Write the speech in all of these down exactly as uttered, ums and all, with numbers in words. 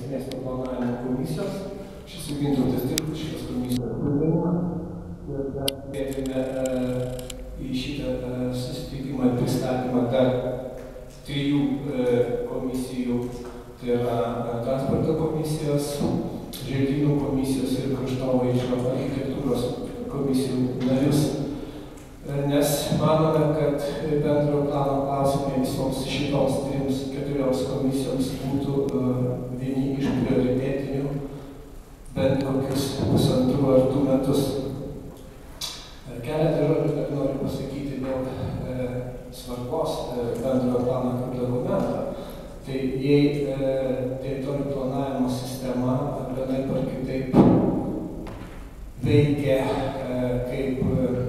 miesto planavimo komisijos. Šis Gintautas dirba šios komisijos rūpinimą. Ir dar kviečiame į šitą susitikimą ir pristatymą dar trijų komisijų. Tai yra transporto komisijos, želdynų komisijos ir kraštovaizdžio architektūros komisijų narius. Nes manome, kad bendro plano klausimai visoms šitoms trims keturioms komisijoms būtų vieni iš prioritetinių bent kokius pusantrų ar du metus. Keletą žodžių dar noriu pasakyti dėl svarbos bendrojo plano kaip dokumento. Tai jei teritorijų planavimo sistema vienaip ar kitaip veikia kaip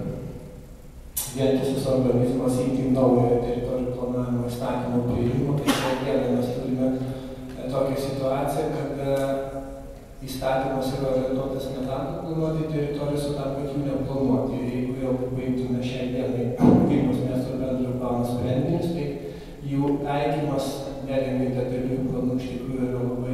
vientisas organizmas iki naujojo teritorijų planavimo įstatymo priėjimo, tai šiandien mes turime tokią situaciją, kad įstatymas yra orientuotas ne tam, kad planuoti teritorijos, o tam, kad jų neplanuoti. Ir jeigu jau baigtume šiandienai Vilniaus miesto bendrojo plano sprendinius, tai jų taikymas nerengiant detaliųjų planų iš tikrųjų yra labai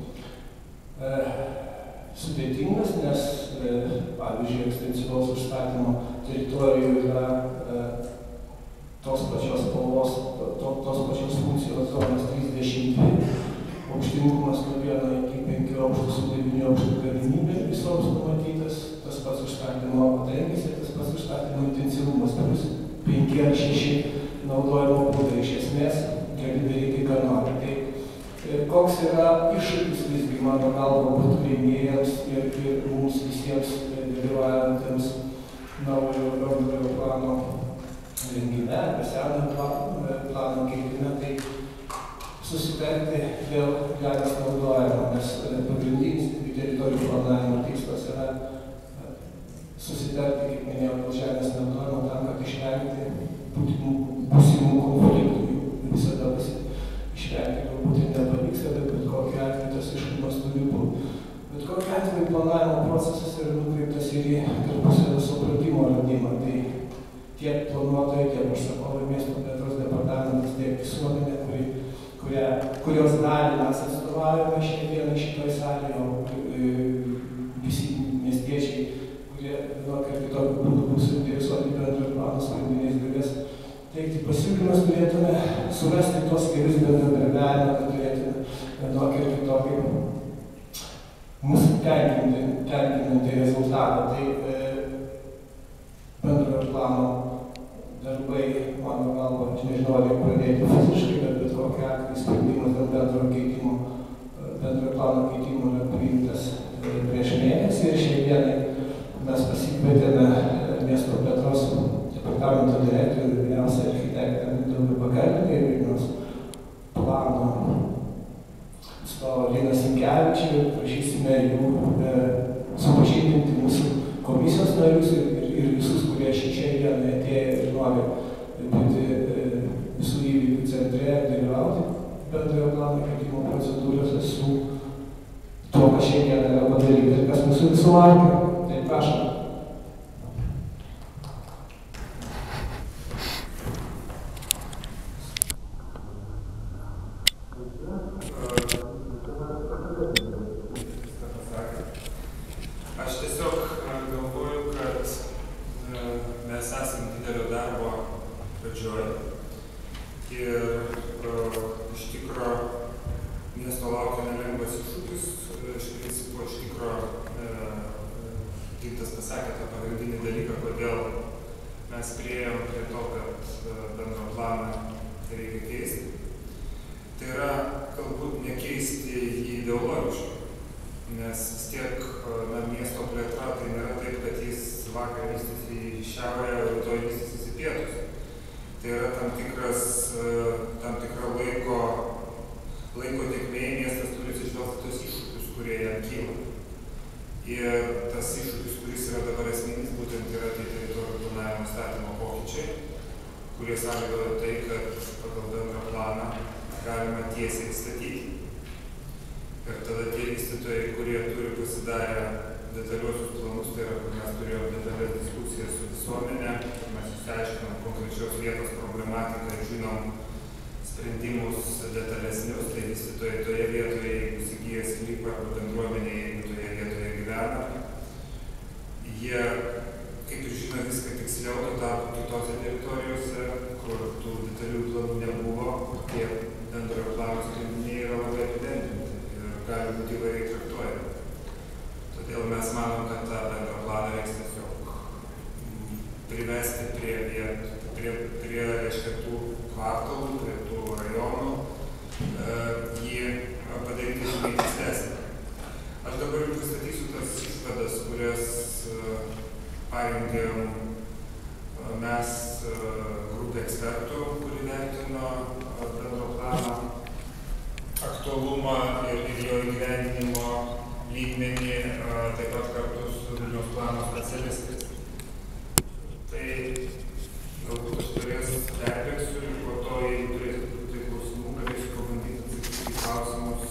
e, sudėtingas, nes e, pavyzdžiui, ekstensyvaus užstatymo teritorijų yra e, tos pačios spalvos, to, tos pačios funkcijos zonos trisdešimt dvi, aukštingumas nuo vieno iki penkių aukštų su devynių aukštų galimybė visoms numatytas, tas pats užstatymo tankis ir tas pats užstatymo intensyvumas, plus penki ar šeši naudojimo būdai. Iš esmės gali daryti, ką nori. Tai koks yra iššūkis visgi, mano galva, būtų rengėjams ir, ir mums visiems dalyvaujantiems naujojo bendrojo plano rengime, arba senojo plano keitime, tai susitarti dėl žemės naudojimo, nes pagrindinis teritorijų planavimo tikslas yra susitarti, kaip minėjau, dėl žemės naudojimo tam, kad išvengti būsimų konfliktų. Visada išvengti galbūt ir nepavyksta, bet bet kokiu atveju tas aiškumas turi būti. Bet kokiu atveju planavimo procesas yra nukreiptas ir į tarpusavio supratimo radimą. Tai tiek planuotojai, tiek užsakovai, miesto plėtros departamentas, tiek visuomenė, kuri, kuria, kurios dalį mes atstovaujame šiandieną šitoj salėje, o visi miestiečiai, kurie vienokio ir kitokio būdų bus suinteresuoti bendrojo plano sprendiniais, galės teikti pasiūlymus, turėtume surasti tos kelius bendradarbiavimą, kad turėtume vienokį ir kitokį mūsų tenkinantį rezultatą. Tai e, bendrojo plano darbai, mano galva, aš nežinau, ar jau pradėti fiziškai, bet bet kokiu atveju sprendimas dėl bendrojo keitimo, bendrojo plano keitimo yra priimtas prieš mėnesį ir šiandienai mes pasikvietėme miesto plėtros departamento direktorių ir vyriausią architektą Mindaugą Pagalbinį ir Vilniaus plano atstovą Liną Sinkevičių ir prašysime jų e, supažindinti mūsų komisijos narius ir, ir, ir visus, kurie šiandien atėjo ir nori būti e, visų įvykių centre ir dalyvauti bendrojo plano keitimo procedūrose su tuo, kas šiandien yra padaryta ir kas mūsų visų laukia. Tai prašom. Sprendimus detalesnius, tai vystytojai toje vietoje, jeigu įsigyja jie sklypą arba bendruomenė, jeigu toje vietoje gyvena. Jie, kaip ir žino, viską tiksliau, tuo tarpu kitose teritorijose, kur tų detalių planų nebuvo, tie bendrojo plano sprendiniai yra labai apibendrinti ir gali būti įvairiai traktuojami. Todėl mes manom, kad tą bendrą planą reiks tiesiog privesti prie, prie, prie reiškia tų kvartalų, prie tų rajonų, jį padaryti žymiai tikslesnį. Aš dabar pristatysiu tas išvadas, kurias parengėm mes grupė ekspertų, kuri vertino bendro plano aktualumą ir, ir jo įgyvendinimo lygmenį, taip pat kartu su Vilniaus plano specialistais. Tai galbūt aš turės perbėgsiu ir po to, jeigu turėsiu tai klausimų, galėsiu pabandyti atsakyti į klausimus,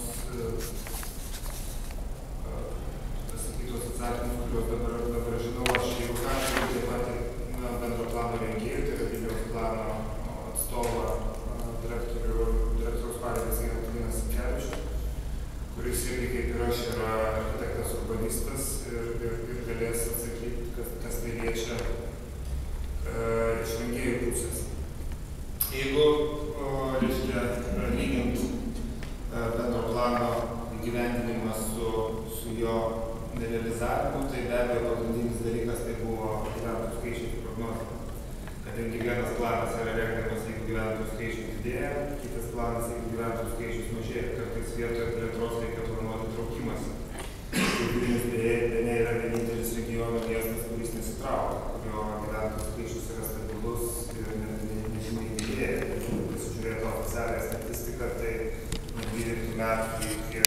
pasakytos atsakymus, kuriuos dabar, dabar žinau. Aš jeigu ką, taip pat na, bendro plano rengėjų, tai yra Vilniaus plano atstovą direktorių, direktoriaus pareigas yra Linas Sinkevičius, kuris irgi kaip ir aš yra architektas urbanistas ir, ir, ir galės atsakyti, kas, kas tai liečia uh, iš rengėjų pusės. Jeigu, uh, reiškia, lygint uh, bendro plano įgyvendinimą su, su jo nerealizavimu, tai be abejo pagrindinis dalykas tai buvo gyventojų skaičių prognozė. Kadangi vienas planas yra rengiamas, jeigu gyventojų skaičius didėja, kitas planas, jeigu gyventojų skaičius mažėja, kartais vietoje plėtros reikia planuoti traukimąsi. Vilnius beje yra vienintelis regiono miestas, kuris nesitraukia, kurio gyventojų skaičius yra stabilus ir nežymiai didėja. Jeigu pasižiūrėtų oficialią statistiką, tai nuo dvyliktų metų iki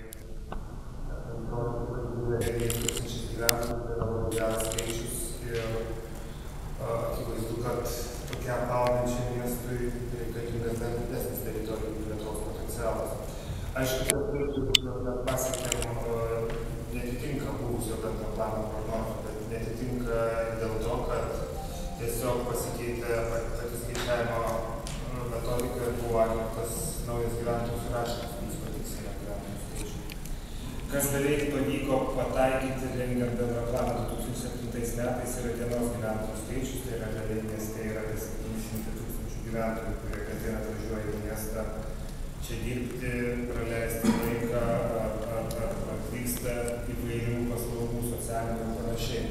devynių tūkstančių gyventojų tai yra labai geras skaičius ir akivaizdu, kad tokiam augančiam miestui reikalingas dar didesnis teritorijų plėtros potencialas. Aišku, kad skaičius, kuriuos mes pasiekėm, netitinka buvusio bendro plano prognozų, bet netitinka dėl to, kad tiesiog pasikeitė pati skaičiavimo metodika ir buvo atliktas naujas gyventojų surašymas, kuris patikslina gyventojų skaičių. Kas beveik pavyko pataikyti rengiant bendrą planą du tūkstančiai septintais metais yra dienos gyventojų skaičius, tai yra realiai mieste yra apie septyni šimtai tūkstančių gyventojų, kurie kasdien atvažiuoja į miestą čia dirbti, praleisti laiką ar, ar, ar atvyksta įvairių paslaugų, socialinių ir panašiai.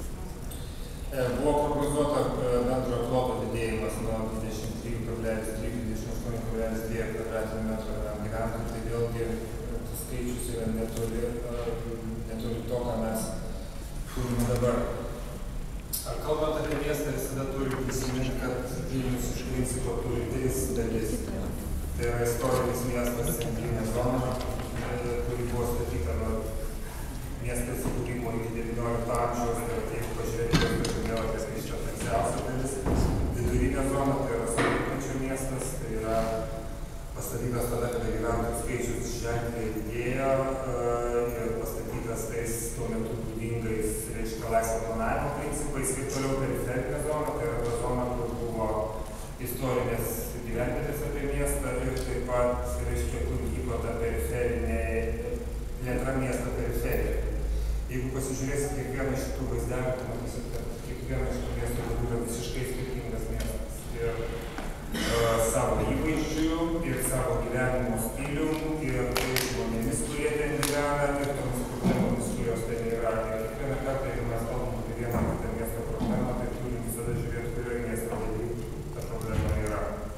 Buvo prognozuota bendro ploto didėjimas nuo dvidešimt trijų kablelis trijų iki dvidešimt aštuonių kablelis dviejų kvadratinių metrų vienam gyventojui, tai vėlgi skaičius yra netoli, netoli to, ką mes turime dabar. Kalbant apie miestą, visada turiu prisiminti, kad Vilnius iš principo turi tris dalis. Tai yra istorinis miestas, centrinė zona, kuri buvo statyta nuo miesto įsikūrimo iki devyniolikto amžiaus, ir jeigu pažiūrėti, kad žemėlapis, tai čia tamsiausia dalis. Vidurinė zona, tai yra sovietmečio miestas, tai yra pastatytas tada, kada gyventojų skaičius ženkliai didėjo ir pastatytas tais tuo metu būdingais, reiškia, laisvo planavimo principais, ir toliau periferinė zona, tai yra ta zona, kur buvo istorinės gyvenvietės apie miestą ir taip pat, reiškia, kur vyko ta periferinė plėtra miesto periferija. Jeigu pasižiūrėsit kiekvieną iš šitų vaizdelių, tai matysit, kad kiekviena iš tų miestų yra visiškai skirtingas miestas. Ir uh, savo įvaizdžių, ir savo gyvenimo stilium, ir žmonėmis, kurie ten gyvena, ir tomis problemomis, kurios ten yra. Ir kiekvieną kartą, jeigu mes kalbam apie vieną kitą miesto problemą, tai turim visada žiūrėti, kurioje miesto daly ta problema yra.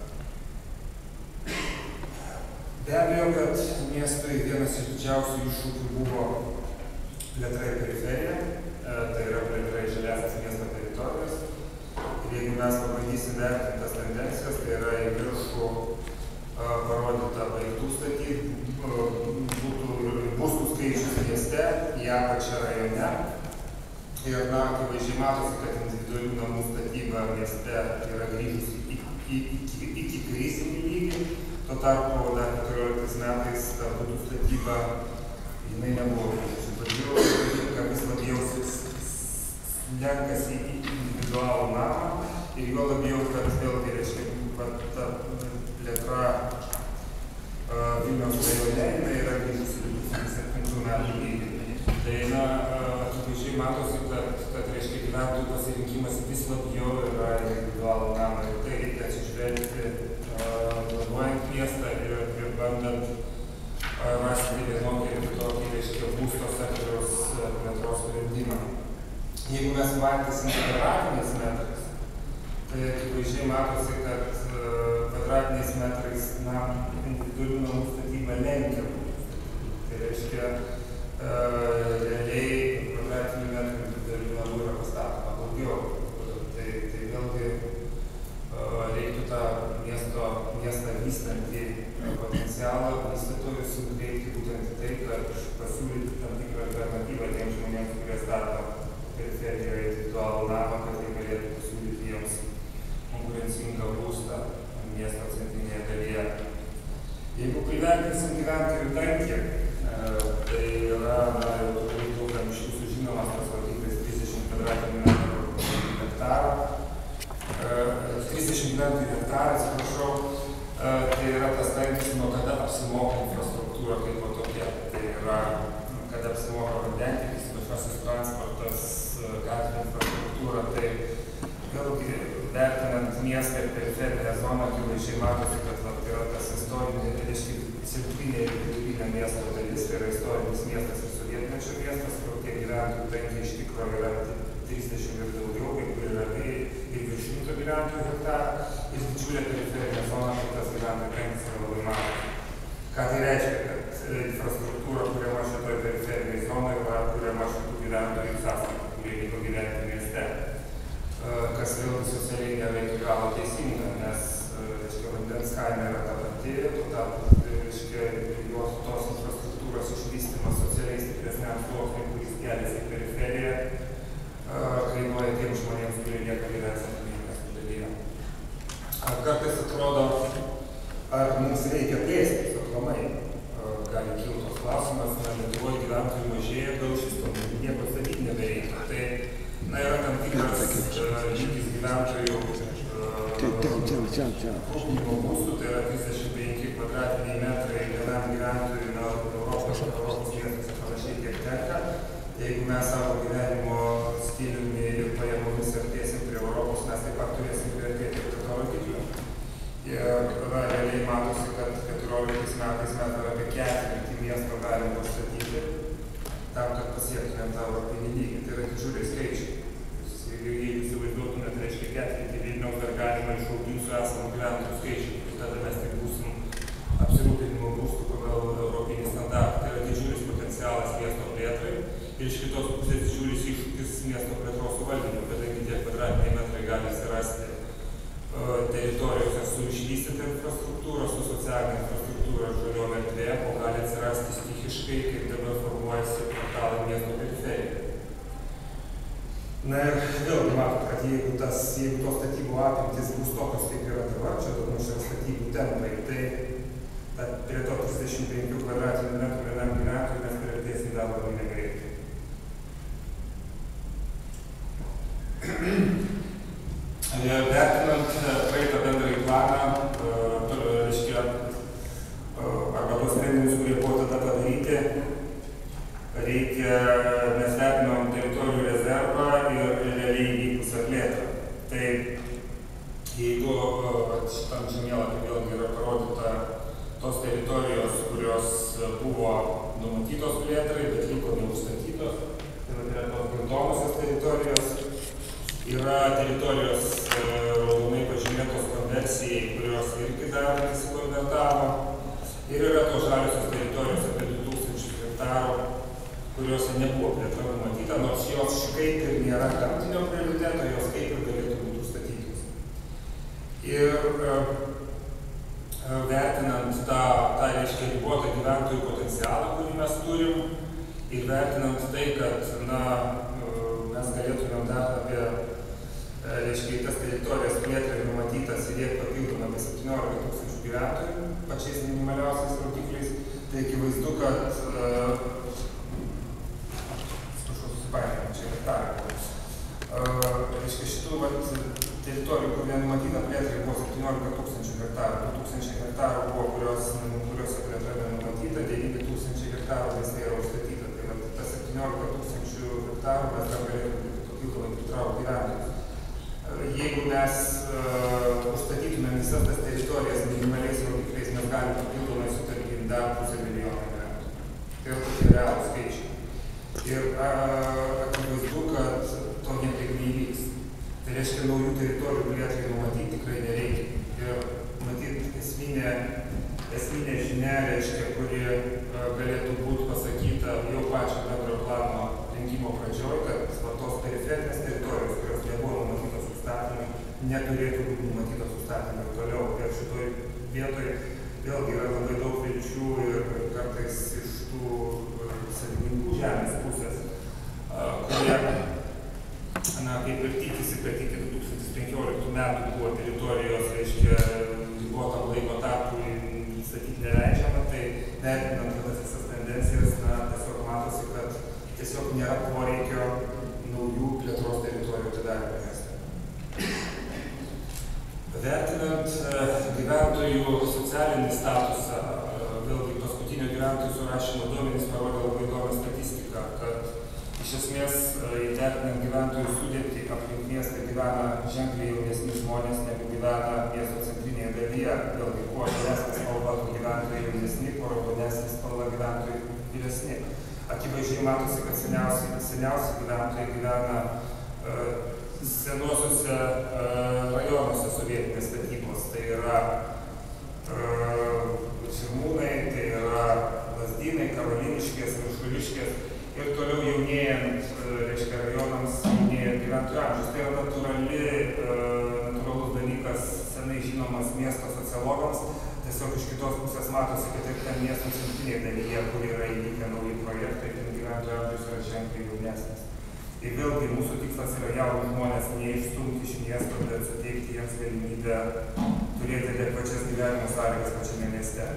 Be abejo, kad miestui vienas iš didžiausių iššūkių buvo plėtra į periferiją, tai yra plėtra į žaliąsias miesto teritorijas. Ir jeigu mes pabandysim vertinti tas tendencijas, tai yra į viršų parodyta baigtų statyti, būtų būstų skaičius mieste, į apačią rajone. Ir na, akivaizdžiai matosi, kad individualių namų statyba mieste yra grįžusi iki, iki, iki krizinį lygį. Tuo tarpu dar keturioliktais metais ta būtų statyba, jinai nebuvo grįžusi. Todėl, kad vis labiau slenkasi į individualų namą ir juo labiau, kad vėlgi, reiškia, ta plėtra Vilniaus rajone, jinai yra grįžusi du tūkstančiai septintų metų lygį. Tai, na, akivaizdžiai matosi, kad, kad reiškia, gyventojų pasirinkimas vis labiau yra individualų namą ir tai reikia atsižvelgti planuojant miestą ir, ir bandant rasti vienokį ir kitokį, reiškia, būsto sektoriaus plėtros sprendimą. Jeigu mes matysim kvadratiniais metrais, tai akivaizdžiai matosi, kad kvadratiniais metrais namų individualių namų statybą lenkia. Tai reiškia, realiai kvadratinių metrų individualių namų yra pastatoma daugiau. Tai, tai vėlgi reiktų tą miesto, miestą vystantį potencialą vystytojus nukreipti būtent į tai, kad pasiūlyti tam tikrą alternatyvą tiems žmonėms, kurie stato periferijoje individualų namą, kad jie galėtų pasiūlyti jiems konkurencingą būstą miesto centrinėje dalyje. Jeigu įvertinsim gyventojų tankį, tai yra, na, jau turbūt daugam iš jūsų žinomas tas rodiklis trisdešimt kvadratinių metrų hektarą. trisdešimt gyventojų hektarą, atsiprašau, tai yra tas tankis, nuo kada apsimoka infrastruktūra kaip po tokia. Tai yra, kada apsimoka vandentiekis, viešasis transportas, gatvių infrastruktūra. Tai vėlgi, vertinant miestą ir periferinę zoną, akivaizdžiai matosi, kad vat, yra tas istorinė, reiškia, centrinė ir vidurinė miesto dalis, tai yra istorinis miestas ir sovietmečio miestas, kur tie gyventojų tankiai iš tikrųjų yra trisdešimt ir daugiau, kai kur yra ir virš šimto gyventojų hektarą, ir didžiulė periferinė zona, kur tas gyventojų tankis yra labai mažas. Ką tai reiškia, kad infrastruktūra, kuriama šitoj periferiniai zonai, yra kuriama šitų gyventojų sąskaitą, kurie vyko gyventi mieste. Kas vėlgi socialiai nėra iki galo teisinga, nes, reiškia, vandens kaina yra ta pati, tuo tarpu, reiškia, jos tos infrastruktūros išvystymas socialiai stipresniam sluoksniui, kuris keliasi į periferiją, kainuoja tiems žmonėms, kurie lieka gyventi centrinės dalyje. Kartais atrodo, ar mums reikia plėstis aplamai, gali kilti tos klausimas, na, Lietuvoje gyventojų mažėja, gal šis to nieko statyti nebereikia. Tai, na, yra tam tikras lygis gyventojų ūkininkų būstų, tai yra trisdešimt penki kvadratiniai metrai vienam gyventojui, na, Europos, Europos miestuose panašiai tiek tenka. Jeigu mes savo gyvenimo stiliumi ir pajamomis artėsim prie Europos, mes taip pat turėsim priartėti prie to rodiklio. Ir tada realiai matosi, kad keturioliktais metais mes dar apie ketvirtį miesto galim pastatyti tam, kad pasiektumėm tą europinį lygį. Tai yra didžiuliai skaičiai. Jeigu įsivaizduotumėt, reiškia ketvirtį Vilniaus dar galima išauginti su esamų gyventojų skaičių. Tada mes tik būsim apsirūpinimo būstų pagal europinį standartą. Tai yra didžiulis potencialas miesto plėtrai ir iš kitos pusės didžiulis iššūkis miesto plėtros suvaldymui, kadangi tie kvadratiniai metrai gali atsirasti teritorijose su išvystyta infrastruktūra, su socialinė infrastruktūra ir žaliom erdvė, o gali atsirasti stichiškai, kaip dabar formuojasi kvartalai miesto periferijoje. Na ir vėlgi matot, kad jeigu, tas, jeigu tos statybų apimtis bus tokios, kaip yra dabar, čia daug mažiau statybų tempai, tai prie to trisdešimt penkių kvadratinių metrų vienam gyventojui mes priartėsim dar labai negreitai. Vertinant praeitą bendrąjį planą, reiškia, arba tos sprendimus, kurie buvo tada padaryti, reikia, mes vertinom teritorijų rezervą ir realiai įvykusią plėtrą. Tai jeigu šitam žemėlapy vėlgi yra parodyta tos teritorijos, kurios buvo numatytos plėtrai, bet liko neužstatytos, tai yra tos geltonosios teritorijos, yra teritorijos raudonai pažymėtos konversijai, kurios irgi dar nesikonvertavo, ir yra tos žaliosios teritorijos apie du tūkstančius hektarų, kuriuose nebuvo plėtra numatyta, nors jos kaip ir nėra gamtinio prioriteto, jos kaip ir galėtų būti užstatytos. Ir vertinant tą, tą reiškia ribotą gyventojų potencialą, kurį mes turim, ir vertinant tai, kad, na, mes galėtumėm dar apie, reiškia, tas teritorijos plėtrai numatytas įdėti papildomą apie septyniolika tūkstančių gyventojų, pačiais minimaliausiais rodikliais, tai akivaizdu, kad atsiprašau, susipainėjau, čia hektarą. Reiškia, šitų vat, teritorijų, kur nenumatyta plėtrai, buvo septyniolika tūkstančių hektarų, du tūkstančiai hektarų buvo, kurios, kuriuose plėtra nenumatyta, devyni tūkstančiai hektarų mieste yra užstatyta. Tai va, tas septyniolika tūkstančių hektarų mes dar galėtume papildomai pritraukti gyventojus. Jeigu mes uh, užstatytume visas tas teritorijas minimaliais rodikliais, mes galime papildomai sutarkime dar pusę milijono gyventojų. Tai yra tokie realūs skaičiai. Ir uh, akivaizdu, kad to niekaip neįvyks. Tai reiškia, naujų teritorijų plėtrai numatyti tikrai nereikia. Ir matyti esminė, esminė žinia, reiškia, kuri uh, galėtų būti pasakyta jau pačio bendro plano rengimo pradžioj, kad va, tos periferinės teritorijos, kurios nebuvo numatytos užstatymai, neturėtų būti numatytos užstatymai toliau. Ir šitoj vietoj vėlgi yra labai daug vilčių ir kartais iš tų savininkų žemės pusės, uh, kurie Na, kaip ir tikisi, kad iki du tūkstančiai penkioliktų metų buvo teritorijos, reiškia, ribotam laiko tarpui statyti neleidžiama, tai vertinant tas visas tendencijas, na, tiesiog matosi, kad tiesiog nėra poreikio naujų plėtros teritorijų atidarymui mieste. Vertinant uh, gyventojų socialinį statusą, uh, vėlgi paskutinio gyventojų surašymo duomenys parodė labai įdomią statistiką, kad iš esmės, įvertinant gyventojų sudėtį, aplink miestą gyvena ženkliai jaunesni žmonės, negu gyvena miesto centrinėje dalyje. Vėlgi, kuo žalesnė spalva, tų gyventojų jaunesni, kuo raudonesnė spalva gyventojų vyresni. Akivaizdžiai matosi, kad seniausi, seniausi gyventojai gyvena uh, senuosiuose uh, rajonuose sovietinės statybos. Tai yra uh, Širmūnai, tai yra Lazdynai, Karoliniškės, Viršuliškės. Ir toliau jaunėjant, reiškia, rajonams, jaunėjant gyventojų amžius. Tai yra natūrali, natūralus dalykas, senai žinomas miesto sociologams. Tiesiog iš kitos pusės matosi, kad ir ten miesto centrinėje dalyje, kur yra įvykę nauji projektai, ten gyventojų amžius yra ženkliai jaunesnis. Ir vėlgi mūsų tikslas yra jaunus žmonės neišstumti iš miesto, bet suteikti jiems galimybę turėti adekvačias gyvenimo sąlygas pačiame mieste.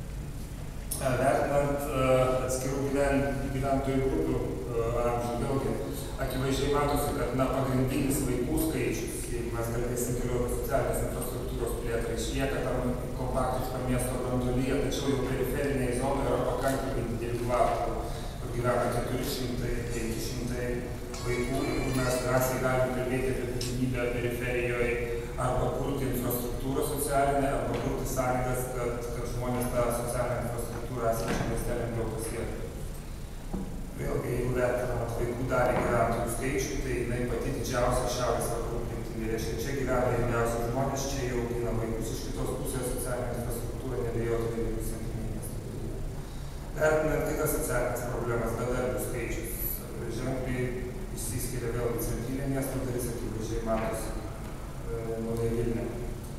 Vertinant uh, atskirų gyven, gyventojų grupių uh, amžių, vėlgi akivaizdžiai matosi, kad na, pagrindinis vaikų skaičius, jeigu mes kalbėsim toliau apie socialinės infrastruktūros plėtrą, išlieka tam kompaktiškam miesto branduolyje, tačiau jau periferinėje zonoje yra pakankamai didelių kvartalų, kur gyvena keturi šimtai penki šimtai vaikų, ir mes drąsiai galime kalbėti apie būtinybę periferijoje arba kurti infrastruktūrą socialinę, arba kurti sąlygas, kad, kad žmonės tą socialinę infrastruktūrą esančią mieste lengviau pasiekti. Vėlgi, jeigu vertinant vaikų dalį gyventojų skaičių, tai jinai pati didžiausia šiaurės vakarų kryptimi. Reiškia, čia gyvena jauniausi žmonės, čia jau augina vaikus, iš kitos pusės socialinė infrastruktūra neabejotinai vaikų centrinėje miesto dalyje. Vertinant kitas socialinės problemas, bedarbių skaičius, ženkliai išsiskiria vėlgi centrinė miesto dalis, akivaizdžiai matosi e, Nauja Vilnia.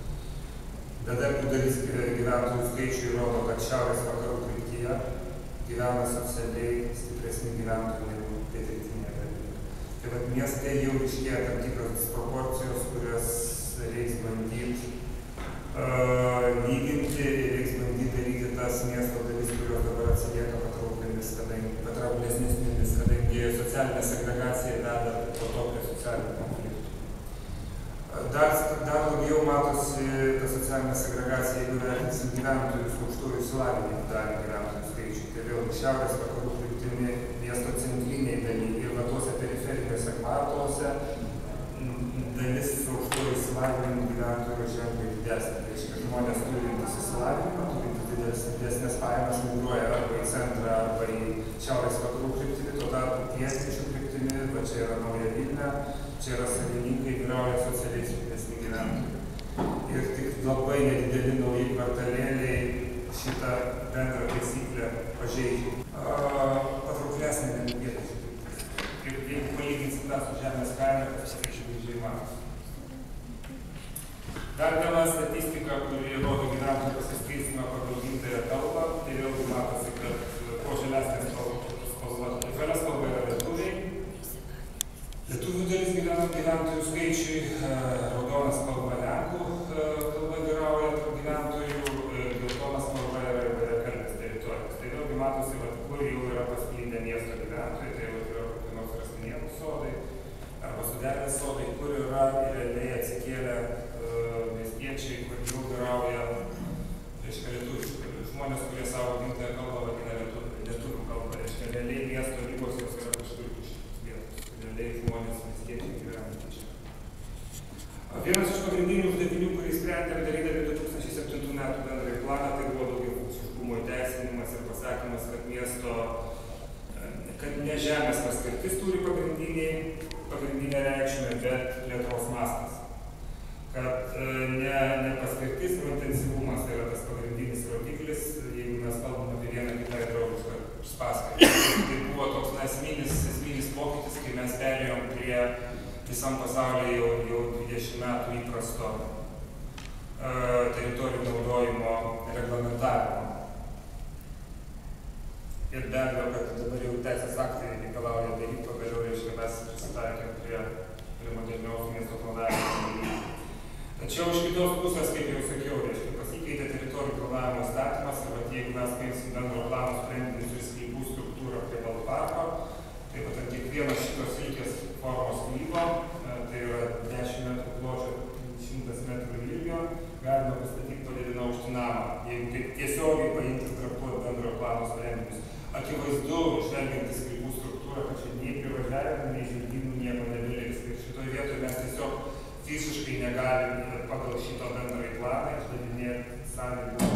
Bedarbių dalis gyventojų skaičių rodo, kad šiaurės vakarų kryptyje gyvena socialiai stipresni gyventojai negu pietrytinėje dalyje. Tai vat mieste jau iškėja tam tikros disproporcijos, kurias reiks bandyti uh, lyginti ir reiks bandyti daryti tas miesto dalis, kurios dabar atsilieka patrauklėmis, kadangi patrauklesnėmis, kadangi socialinė segregacija veda po to prie socialinių konfliktų. Dar, dar labiau matosi ta socialinė segregacija, jeigu vertinsim gyventojų su aukštuoju išsilavinimu dalį gyventojų skaičių. Tai vėlgi šiaurės vakarų kryptimi miesto centriniai dalyje ir va tuose periferiniuose kvartaluose dalis su aukštuoju išsilavinimu gyventojų yra ženkliai didesnė. Tai reiškia, žmonės turintys išsilavinimą, turintys didesnės pajamas migruoja arba į centrą, arba į šiaurės vakarų kryptimi, tuo tarpu pietryčių kryptimi, va čia yra Nauja Vilnia, čia yra savininkai, vyrauja socialiai silpnesni gyventojai. Ir tik labai nedideli nauji kvartalėliai šitą bendrą taisyklę pažeidžia. Patrauklesnė negu pietryčių kryptis. Ir jeigu palyginsim tą su žemės kaina, tai akivaizdžiai matosi. Dar viena statistika, kuri rodo gyventojų pasiskirstymą pagal gimtąją kalbą, tai vėlgi matosi, kad kuo žalesnė spalva, žalia spalva yra lietuviai. Lietuvių dalis gyventojų skaičiui, raudona spalva Lenkų kalba vyrauja tarp gyventojų, geltona spalva yra įvairiakalbės teritorijos. Tai vėlgi matosi, kur jau yra pasklindę miesto gyventojai, tai jau yra kokie nors Rastinėnų sodai, arba suderinės sodai, kur yra realiai atsikėlę miestiečiai, kur jau vyrauja, reiškia, lietuvių žmonės, kurie savo gimtąją kalbą vadina lietuvių kalbą. Reiškia, realiai miesto ribos jos yra kažkur iš vietos. Realiai žmonės miestiečiai gyvena čia. Vienas iš pagrindinių uždavinių, kurį sprendėme darydami du tūkstančiai septintų metų bendrąjį planą, tai buvo daugiafunkciškumo įteisinimas ir pasakymas, kad miesto, kad ne žemės paskirtis turi pagrindinę reikšmę, bet plėtros mastas. Kad ne, ne paskirtis, o intensyvumas yra tas pagrindinis rodiklis, jeigu mes kalbame apie vieną kitą draugišką paskirtį. Tai buvo toks na, esminis, esminis pokytis, kai mes perėjom prie visam pasaulyje jau, jau dvidešimt metų įprasto uh, teritorijų naudojimo reglamentavimo. Ir be abejo, kad dabar jau teisės aktai reikalauja daryti, pagaliau reiškia mes prisitaikėm prie, prie moderniaus miesto planavimo. Tačiau iš kitos pusės, kaip jau sakiau, reiškia, pasikeitė teritorijų planavimo įstatymas ir vat, jeigu mes paimsim bendro plano sprendinius ir sklypų struktūrą prie Balparko, tai vat, ant kiekvienos šitos ilgės formos sklypo, tai yra dešimt metrų pločio, šimtas metrų ilgio, galima pastatyti padidinę aukštį namą. Jeigu taip tiesiogiai paimti traktuoti bendro plano sprendinius, akivaizdu, žvelgiant į sklypų struktūrą, kad čia nei privažiavimų, nei želdynų nieko nebeliks. Ir šitoje vietoje mes tiesiog fiziškai negalim pagal šito bendrąjį planą išdavinėti sąlygų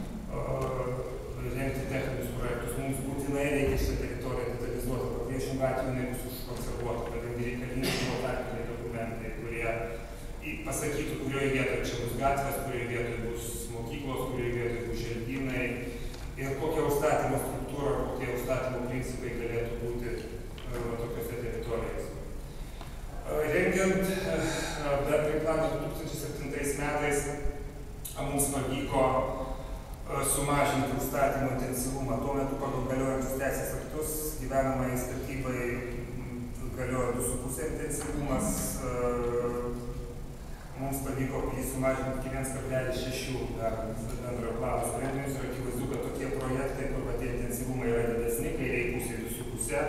rengti techninius projektus. Mums būtinai reikia šitą teritoriją detalizuoti, o priešingų atveju jinai bus užkonservuota, kadangi reikalingi buvo tarpiniai dokumentai, kurie pasakytų, kurioje vietoje čia bus gatvės, kurioje vietoje bus mokyklos, kurioje vietoje bus želdynai ir kokia užstatymo struktūra, kokie užstatymo principai galėtų būti tokiuose teritorijose. Rengiant bendrąjį planą du tūkstančiai septintais metais mums pavyko sumažinti užstatymo intensyvumą. Tuo metu pagal galiojančius teisės aktus gyvenamai statybai galioja du su puse intensyvumas. Mums pavyko jį sumažinti iki viens kablelis šeši bendrojo plano sprendinius ir akivaizdu, kad tokie projektai, kur tie intensyvumai yra didesni, kairiai pusėje du su puse,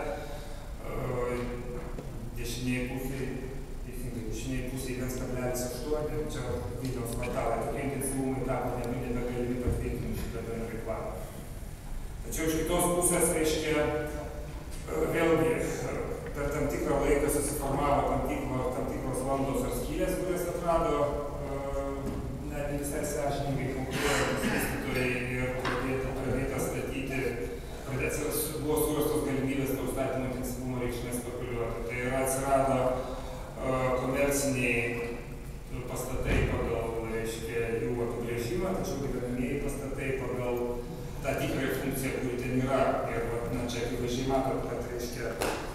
dešiniai pusėje, teisingai, dešiniai pusėje viens kablelis aštuoni, čia Vilniaus kvartalai, tokie intensyvumai tapo nebegalimi patvirtinti šitą bendrąjį planą. Tačiau iš kitos pusės, reiškia, vėlgi, per tam tikrą laiką susiformavo tam, tikro, tam tikros landos ar skylės, kurias atrado net visai sąžiningai konkuruojantys vystytojai ir pradėta, pradėta statyti, pradėta, buvo surastos galimybės to užstatymo intensyvumo reikšmės spekuliuoti. Tai yra atsirado uh, komerciniai pastatai pagal, reiškia, jų apibrėžimą, tačiau gyvenamieji pastatai pagal tą tikrąją funkciją, kuri ten yra. Ir na, čia akivaizdžiai matot, kad, reiškia,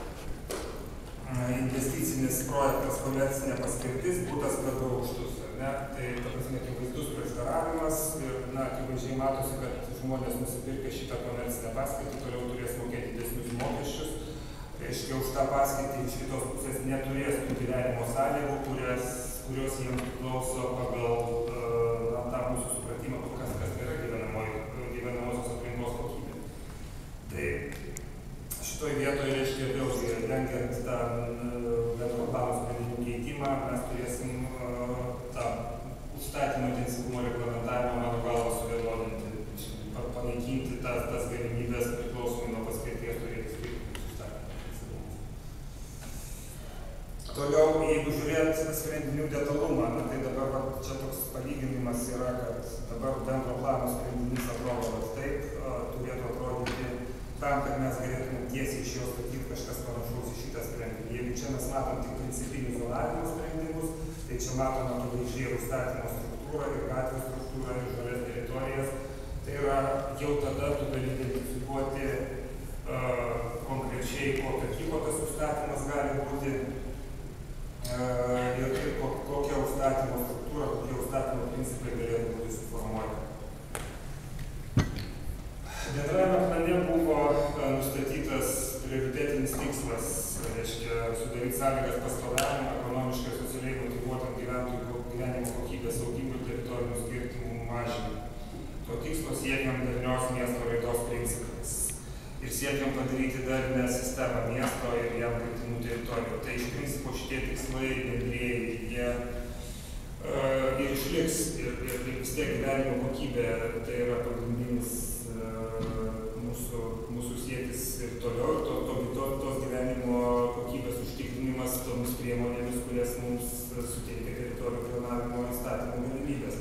investicinis projektas komercinė paskirtis, būtas be aukštus, ar ne? Tai, ta prasme, akivaizdus prieštaravimas ir, na, akivaizdžiai matosi, kad žmonės nusipirkę šitą komercinę paskirtį toliau turės mokėti didesnius mokesčius. Reiškia, už tą paskirtį iš kitos pusės neturės tų gyvenimo sąlygų, kurios, kurios jiems priklauso pagal na, tą mūsų supratimą, kas, kas yra gyvenamosios aplinkos kokybė. Tai šitoj vietoje, reiškia, vėlgi, rengiant tą bendro plano sprendimų keitimą, mes turėsim tą užstatymo intensyvumo reglamentavimą, mano galva, suvienodinti, panaikinti tas, tas galimybės priklausomai nuo paskirties turėti skirtingus užstatymo intensyvumus. Toliau, jeigu žiūrėt sprendinių detalumą, na, tai dabar va, čia toks palyginimas yra, kad dabar bendro plano sprendinys atrodo taip, turėtų atrodyti tam, kad mes galėtume tiesiai iš jo statyti kažkas panašaus į šitą sprendinį. Jeigu čia mes matom tik principinių zonavimo sprendimus, tai čia matome akivaizdžiai ir užstatymo struktūrą, ir gatvės struktūrą, ir žalias teritorijas. Tai yra jau tada tu gali identifikuoti uh, konkrečiai, kokio tipo tas užstatymas gali būti uh, ir, ir kokia užstatymo struktūra, kokie užstatymo principai galėtų būti suformuoti. Bendrajame plane buvo nustatytas prioritetinis tikslas, reiškia, sudaryti sąlygas pastoviam, ekonomiškai socialiai motyvuotam gyventojų gyvenimo kokybės augimui ir teritorinių skirtumų mažinimui. To tikslo siekiam darnios miesto raidos principais ir siekiam padaryti darnią sistemą miesto ir jam svetimų teritorijų. Tai iš principo šitie tikslai bendrieji, jie uh, ir išliks ir, ir, ir vis tiek gyvenimo kokybė, tai yra pagrindinis uh, mūsų, mūsų siekis ir toliau, to, to, to, tos gyvenimo kokybės užtikrinimas tomis priemonėmis, kurias mums suteikia teritorijų planavimo įstatymų galimybės.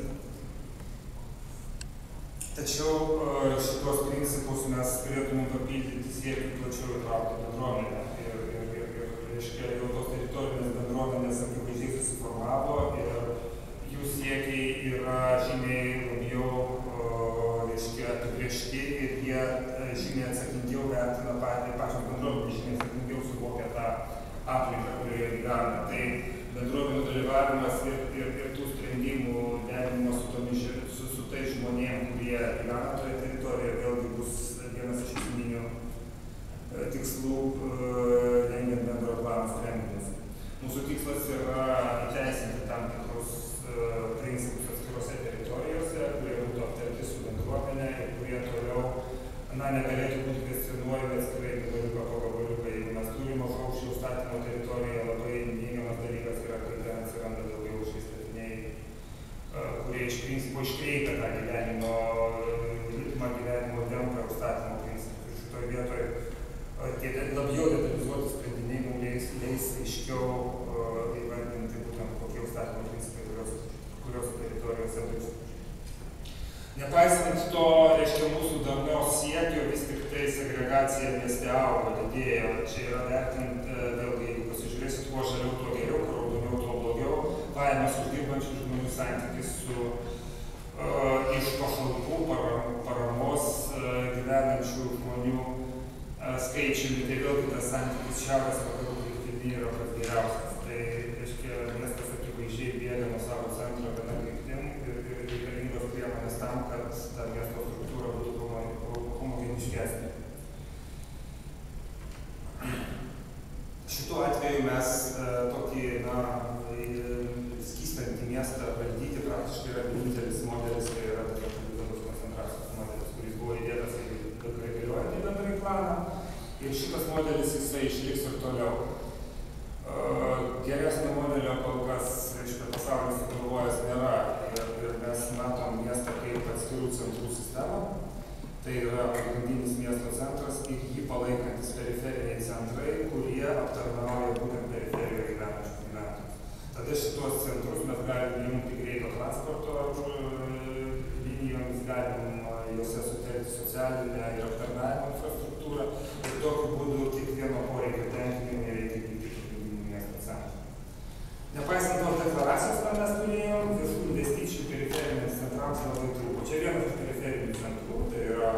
Tačiau šitos principus mes turėtume papildyti siekį plačiau įtraukti bendruomenę. Ir, ir, ir, ir reiškia, jau tos teritorinės bendruomenės akivaizdžiai susiformavo ir jų siekiai yra žymiai labiau reiškia, apibrėžti ir jie žymiai atsakingiau vertina patį, pačios bendruomenės, žymiai atsakingiau suvokia tą aplinką, kurioje gyvena. Tai bendruomenių dalyvavimas ir, ir, ir tų sprendimų derinimas su tomis su, su tai žmonėm, kurie gyvena toje teritorijoje, vėlgi bus vienas iš esminių tikslų rengiant bendro plano sprendimus. Mūsų tikslas yra įteisinti tam tikrus principus atskirose teritorijose, kurie būtų aptarti su bendruomenė ir kurie toliau na, negalėtų būti kvestionuojami atskirai gabaliuką po gabaliuką. Jeigu mes turime mažaukščių užstatymo teritorijoje, labai neigiamas dalykas yra, kai ten atsiranda daugiau šiais statiniai, kurie iš principo iškreipia tą gyvenimo ritmą, gyvenimo tempą užstatymo principus. Ir šitoje vietoje tie labiau detalizuoti sprendiniai mums leis, leis aiškiau įvardinti būtent kokie užstatymo principai, kurios, kurios teritorijose bus. Nepaisant to, reiškia, mūsų darnios siekio, vis tik tai segregacija mieste auga, didėja. Čia yra vertinti, vėlgi, jeigu pasižiūrėsit, kuo žaliau, tuo geriau, kuo raudoniau, tuo blogiau. Pajamas uždirbančių žmonių santykis su uh, iš pašalpų param, paramos uh, gyvenančių žmonių uh, skaičiumi. Tai vėlgi tas santykis šiaurės vakarų kryptimi yra pats geriausias. Tai, reiškia, miestas akivaizdžiai bėga nuo savo centro viena kryptim ir, ir reikalingos priemonės tam, kad ta miesto struktūra būtų homogeniškesnė. Šituo atveju mes tokį, na, skystantį miestą valdyti praktiškai yra vienintelis modelis, tai yra didelės koncentracijos modelis, kuris buvo įdėtas į galiojantį bendrąjį planą. Ir šitas modelis jisai išliks ir toliau. Geresnio modelio kol kas, reiškia, pasaulis sugalvojęs nėra ir, ir mes matom miestą kaip atskirų centrų sistemą. Tai yra pagrindinis miesto centras ir jį palaikantis periferiniai centrai, kurie aptarnauja būtent periferijoje gyvenančius gyventojus. Tada šitos centrus mes galim jungti greito transporto linijomis, galim juose sutelkti socialinę ir aptarnavimo infrastruktūrą ir tokiu būdu kiekvieno poreikio tenkinimui nereikia vykti pagrindinių miesto centrų. Nepaisant tos deklaracijos, ką mes turėjom, viešų investicijų periferiniams centrams labai trūko. Čia vienas iš periferinių centrų, tai yra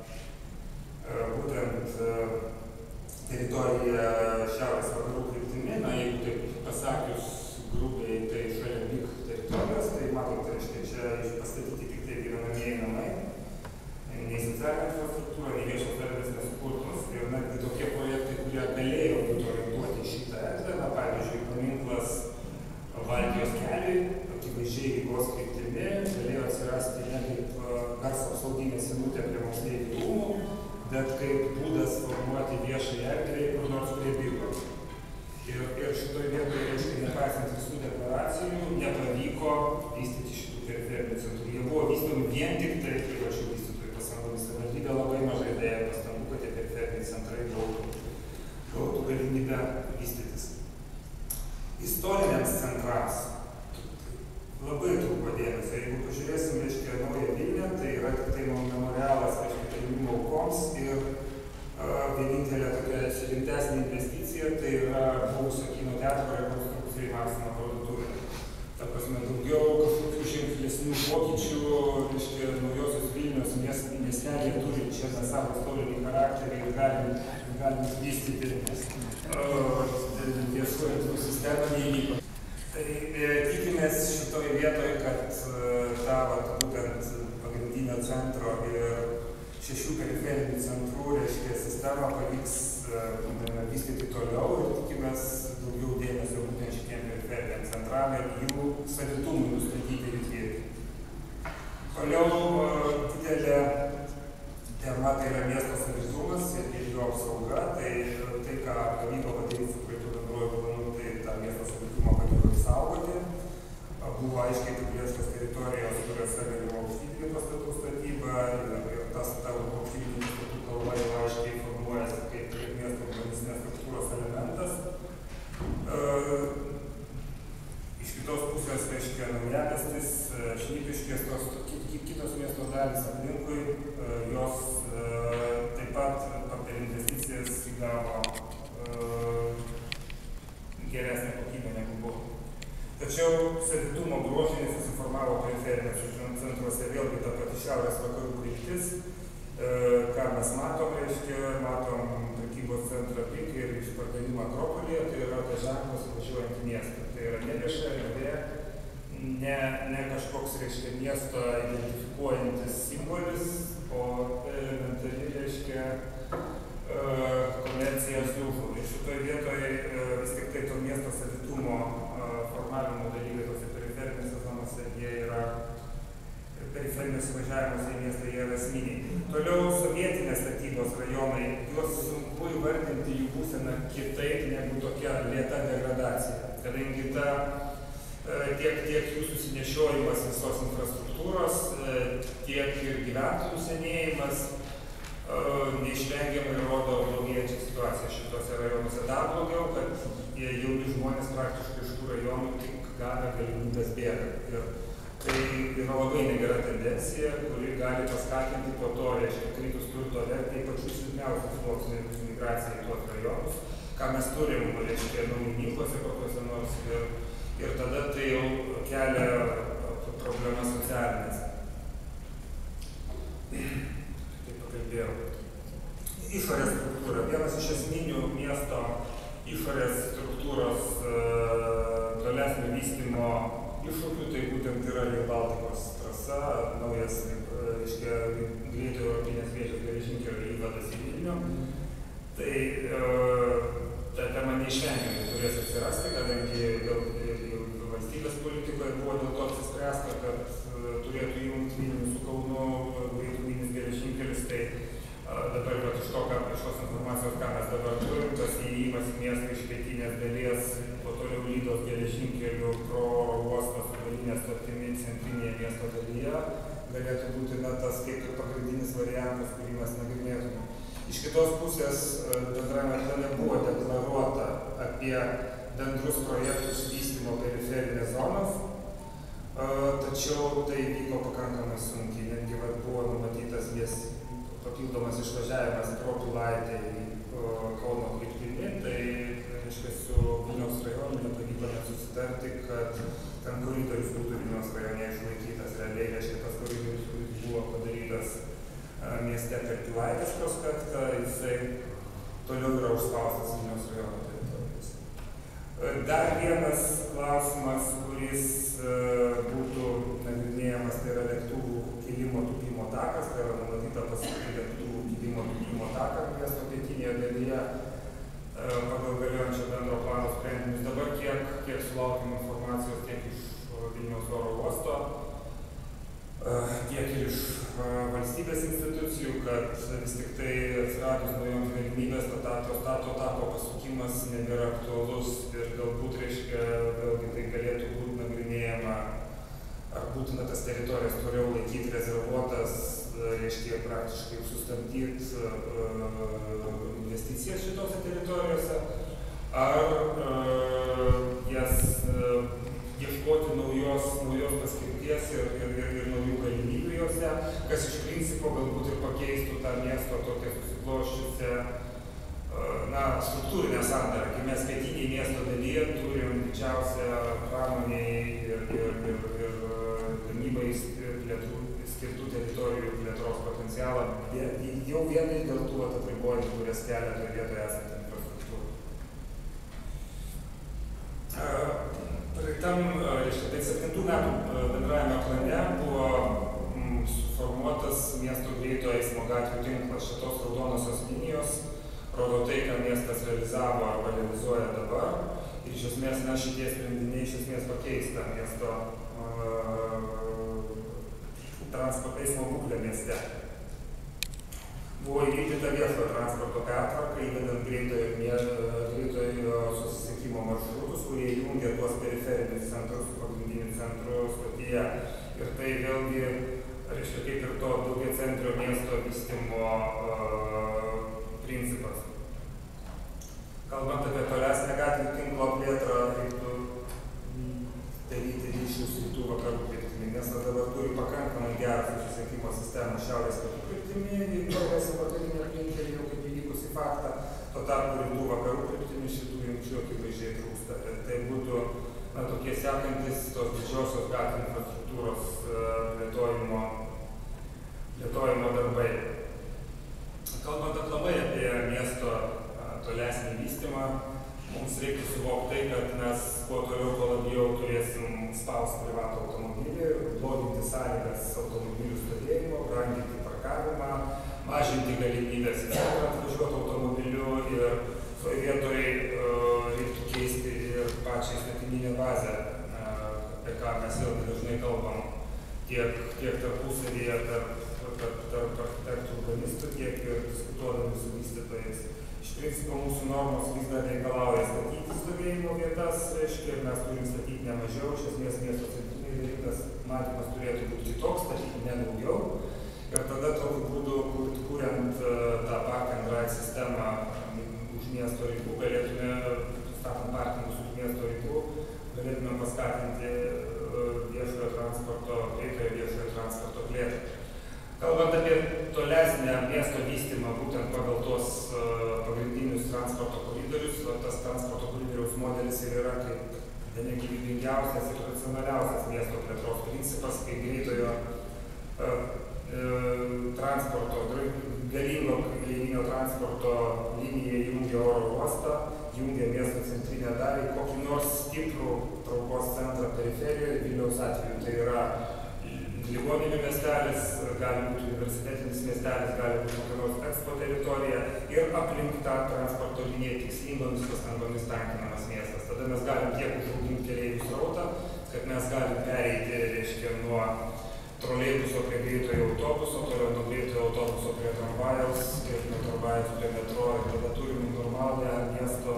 e, būtent e, teritorija šiaurės vakarų kryptimi. Na, jeigu taip pasakius grubiai, tai šalia B I K teritorijos, tai matom, tai reiškia, čia pastatyti tik tai gyvenamieji namai, nei socialinė infrastruktūra, nei viešos erdvės nesukurtos. Ir netgi tokie projektai, kurie galėjo būti orientuoti į šitą erdvę, na, pavyzdžiui, paminklas Baltijos keliui, akivaizdžiai Rygos kryptimi, galėjo atsirasti ne kaip garso apsauginė senutė prie moksleivių rūmų, bet kaip būdas formuoti viešąją erdvę kur nors prie B I K-o. Ir, ir šitoje vietoje, reiškia, nepaisant visų deklaracijų, nepavyko vystyti šitų periferinių centrų. Jie buvo vystomi vien tik tai privačių vystytojų pastangomis. Savivaldybė labai mažai dėjo pastangų, kad tie periferiniai centrai gautų, gautų galimybę vystytis. Istoriniams centrams labai trūko dėmesio. Jeigu pažiūrėsim, reiškia, Naują Vilnią, tai yra tik tai memorialas, reiškia, trėmimo aukoms ir uh, vienintelė tokia rimtesnė investicija, tai yra buvusio kino teatro rekonstrukcija į Maksimo parduotuvę. Ta prasme, daugiau kažkokių ženklesnių pokyčių, reiškia, Naujosios Vilnios miestelėje turi čia savo istorinį charakterį ir galim, galim vystyti uh, viešų erdvių sistemą neįvyko. Tai e, tikimės šitoje vietoje, kad e, tą vat, būtent pagrindinio centro ir šešių periferinių centrų, reiškia, sistemą pavyks e, vystyti toliau ir tikimės daugiau dėmesio būtent šitiem periferiniam centram ir jų savitumui nustatyti ir įtvirtinti. Toliau e, didelė tema tai yra miesto savitumas ir jo apsauga, tai tai, ką pavyko padaryti su bendruoju planu tai tą miesto savitumą pavyko išsaugoti. Buvo aiškiai apibrėžtos teritorijos, kuriuose galima aukštybinių pastatų statyba ir tas ta aukštybinių pastatų kalba jau aiškiai formuojasi kaip miesto urbanistinės struktūros elementas. Iš kitos pusės, reiškia, Naujamiestis, Šnipiškės, tos kitos miesto dalys aplinkui, jos taip pat per investicijas įgavo geresnę kokybę negu buvo. Tačiau savitumo bruožai nesusiformavo periferinėse centruose, vėlgi ta pati šiaurės vakarų kryptis. Ką mes matom, reiškia, matom prekybos centrą aplink ir išpardavimą Akropolyje, tai yra tas ženklas važiuojant į miestą. Tai yra ne vieša erdvė, ne, ne kažkoks, reiškia, miesto identifikuojantis simbolis, o elementari, reiškia, komercijos jūžų. Ir šitoje vietoje vis tik tai to miesto savitumo formavimo dalykai tose periferinėse zonose, jie yra periferinės važiavimas į miestą, jie yra esminiai. Toliau sovietinės statybos rajonai, juos sunku įvardinti jų būseną kitaip negu tokia lėta degradacija, kadangi ta tiek, tiek jų susinešiojimas visos infrastruktūros, tiek ir gyventojų senėjimas neišvengiamai rodo blogėjančią situaciją šitose rajonuose. Dar blogiau, kad jauni žmonės praktiškai iš tų rajonų tik gavę galimybės bėga. Ir tai yra labai negera tendencija, kuri gali paskatinti po to, reiškia, kritus turto vertę į pačius silpniausius sluoksnius migraciją į tuos rajonus, ką mes turim, reiškia, naujininkuose kokiuose nors, ir, ir tada tai jau kelia problemas socialinės. Taip pakalbėjau. Išorės struktūra. Vienas iš esminių miesto išorės struktūros uh, tolesnio vystymo iššūkių, tai būtent yra Rail Baltikos trasa, naujas, reiškia, greito europinės vėžės geležinkelio įvadas į Vilnių. Tai uh, ta tema neišvengiamai turės atsirasti, kadangi dėl valstybės politikoje buvo dėl to apsispręsta, kad uh, turėtų jungti Vilnių su Kaunu greituminis geležinkelis. Tai uh, dabar vat, iš to, ką, iš tos informacijos, ką mes dabar turim, tas įėjimas į miestą iš pietinės dalies, po toliau Lydos geležinkelių pro uostą su galinė stotimi centrinėje miesto dalyje galėtų būti na, tas kaip ir pagrindinis variantas, kurį mes nagrinėtume. Iš kitos pusės bendrame plane buvo deklaruota apie bendrus projektus vystymo periferinės zonos, tačiau tai vyko pakankamai sunkiai, netgi vat, buvo numatytas vis papildomas išvažiavimas pro Pilaitę į Kauno kryptimi, tai reiškia su Vilniaus rajonu nepavyko net susitarti, kad ten koridorius būtų Vilniaus rajone išlaikytas. Realiai, reiškia, tas koridorius, kuris buvo padarytas mieste per Pilaitės prospektą, jisai toliau yra užspaustas Vilniaus rajono teritorijos. Dar vienas klausimas, kuris būtų nagrinėjamas, tai yra lėktuvų kilimo tūpimo takas, tai yra numatyta pastatyti lėktuvų kilimo tūpimo taką miesto pietinėje dalyje pagal galiojančio bendro plano sprendimus. Dabar kiek, kiek sulaukime informacijos tiek iš Vilniaus oro uosto, tiek ir iš valstybės institucijų, kad vis tik tai atsiradus naujoms galimybės, to tapo pasukimas nebėra aktualus ir galbūt, reiškia, vėlgi tai galėtų būti nagrinėjama, ar būtina tas teritorijas toliau laikyti rezervuotas, reiškia, praktiškai sustabdyti investicijas šitose teritorijose, ar jas ieškoti naujos, naujos paskirties ir, ir, ir, ir naujų galimybių jose, kas iš principo galbūt ir pakeistų tą miesto tokią susikloščiusią na, struktūrinę sandarą. Kai mes pietiniai miesto dalyje turim didžiausią pramoniai ir, ir, ir, ir gamybai skirtų teritorijų plėtros potencialą, jau vienai dėl tų apribojimų, kurias kelia toje vietoje esantį infrastruktūrą. Praeitam, reiškia, tai septintų metų bendrajame plane buvo mm, suformuotas miesto greito eismo gatvių tinklas. Šitos raudonosios linijos rodo tai, ką miestas realizavo arba realizuoja dabar. Ir iš esmės, na, šitie sprendiniai iš esmės pakeista miesto uh, transporto eismo būklę mieste. buvo įvykdyta viešojo transporto pertvarka, įvedant greitojo susisiekimo maršrutus, kurie jungia tuos periferinius centrus su pagrindiniu centru stotyje. Ir tai vėlgi, reiškia, kaip ir to daugiacentrio miesto vystymo uh, principas. Kalbant apie tolesnę gatvių tinklo plėtrą, reiktų daryti ryšius rytų vakarų kryptimi, nes dabar turi pakankamai gerą susisiekimo sistemą šiaurės vakarų kryptimi, įvairiose vakarinė aplinkelė jau kaip įvykusi faktą, tuo tarpu rytų vakarų kryptimi šitų jungčių akivaizdžiai trūksta. Tai būtų na, tokie sekantis tos didžiosios gatvių infrastruktūros plėtojimo, plėtojimo darbai. Kalbant aplamai apie miesto tolesnį vystymą, mums reiktų suvokti tai, kad mes kuo toliau, tuo labiau turėsim spausti privatų automobilį, bloginti sąlygas automobilių stovėjimo, branginti parkavimą, mažinti galimybės į centrą atvažiuoti automobiliu ir toje vietoje uh, reiktų keisti ir pačią įstatyminę bazę, uh, apie ką mes vėlgi dažnai kalbam tiek, tiek tarpusavyje tarp, tarp, tarp architektų urbanistų, tiek ir diskutuodami su vystytojais. Iš principo mūsų normos vis dar reikalauja statyti stovėjimo vietas, reiškia, ir mes turim statyti ne mažiau, iš esmės miesto centrinėje dalykas matymas turėtų būti kitoks, statyti ne daugiau. Ir tada tokiu būdu, kuriant tą park and ride sistemą už miesto ribų, galėtume, statant parkingus už miesto ribų, galėtume paskatinti viešojo transporto, greitojo viešojo transporto plėtrą. Kalbant apie tolesnę miesto vystymą, būtent pagal tos uh, pagrindinius transporto koridorius, tas transporto koridoriaus modelis ir yra kaip bene gyvybingiausias ir racionaliausias miesto plėtros principas, kai greitojo uh, uh, transporto, galingo keleivinių transporto linija jungia oro uostą, jungia miesto centrinę dalį, kokį nors stiprų traukos centrą periferijoje, Vilniaus atveju tai yra ligoninių miestelis, gali būti universitetinis miestelis, gali būti kokia nors ekspo teritorija ir aplink tą transporto liniją tikslingomis pastangomis tankinamas miestas. Tada mes galim tiek užauginti keleivių srautą, kad mes galim pereiti, reiškia, nuo troleibuso prie greitojo autobuso, toliau nuo greitojo autobuso prie tramvajaus ir nuo tramvajaus prie metro ir tada turim normalią miesto,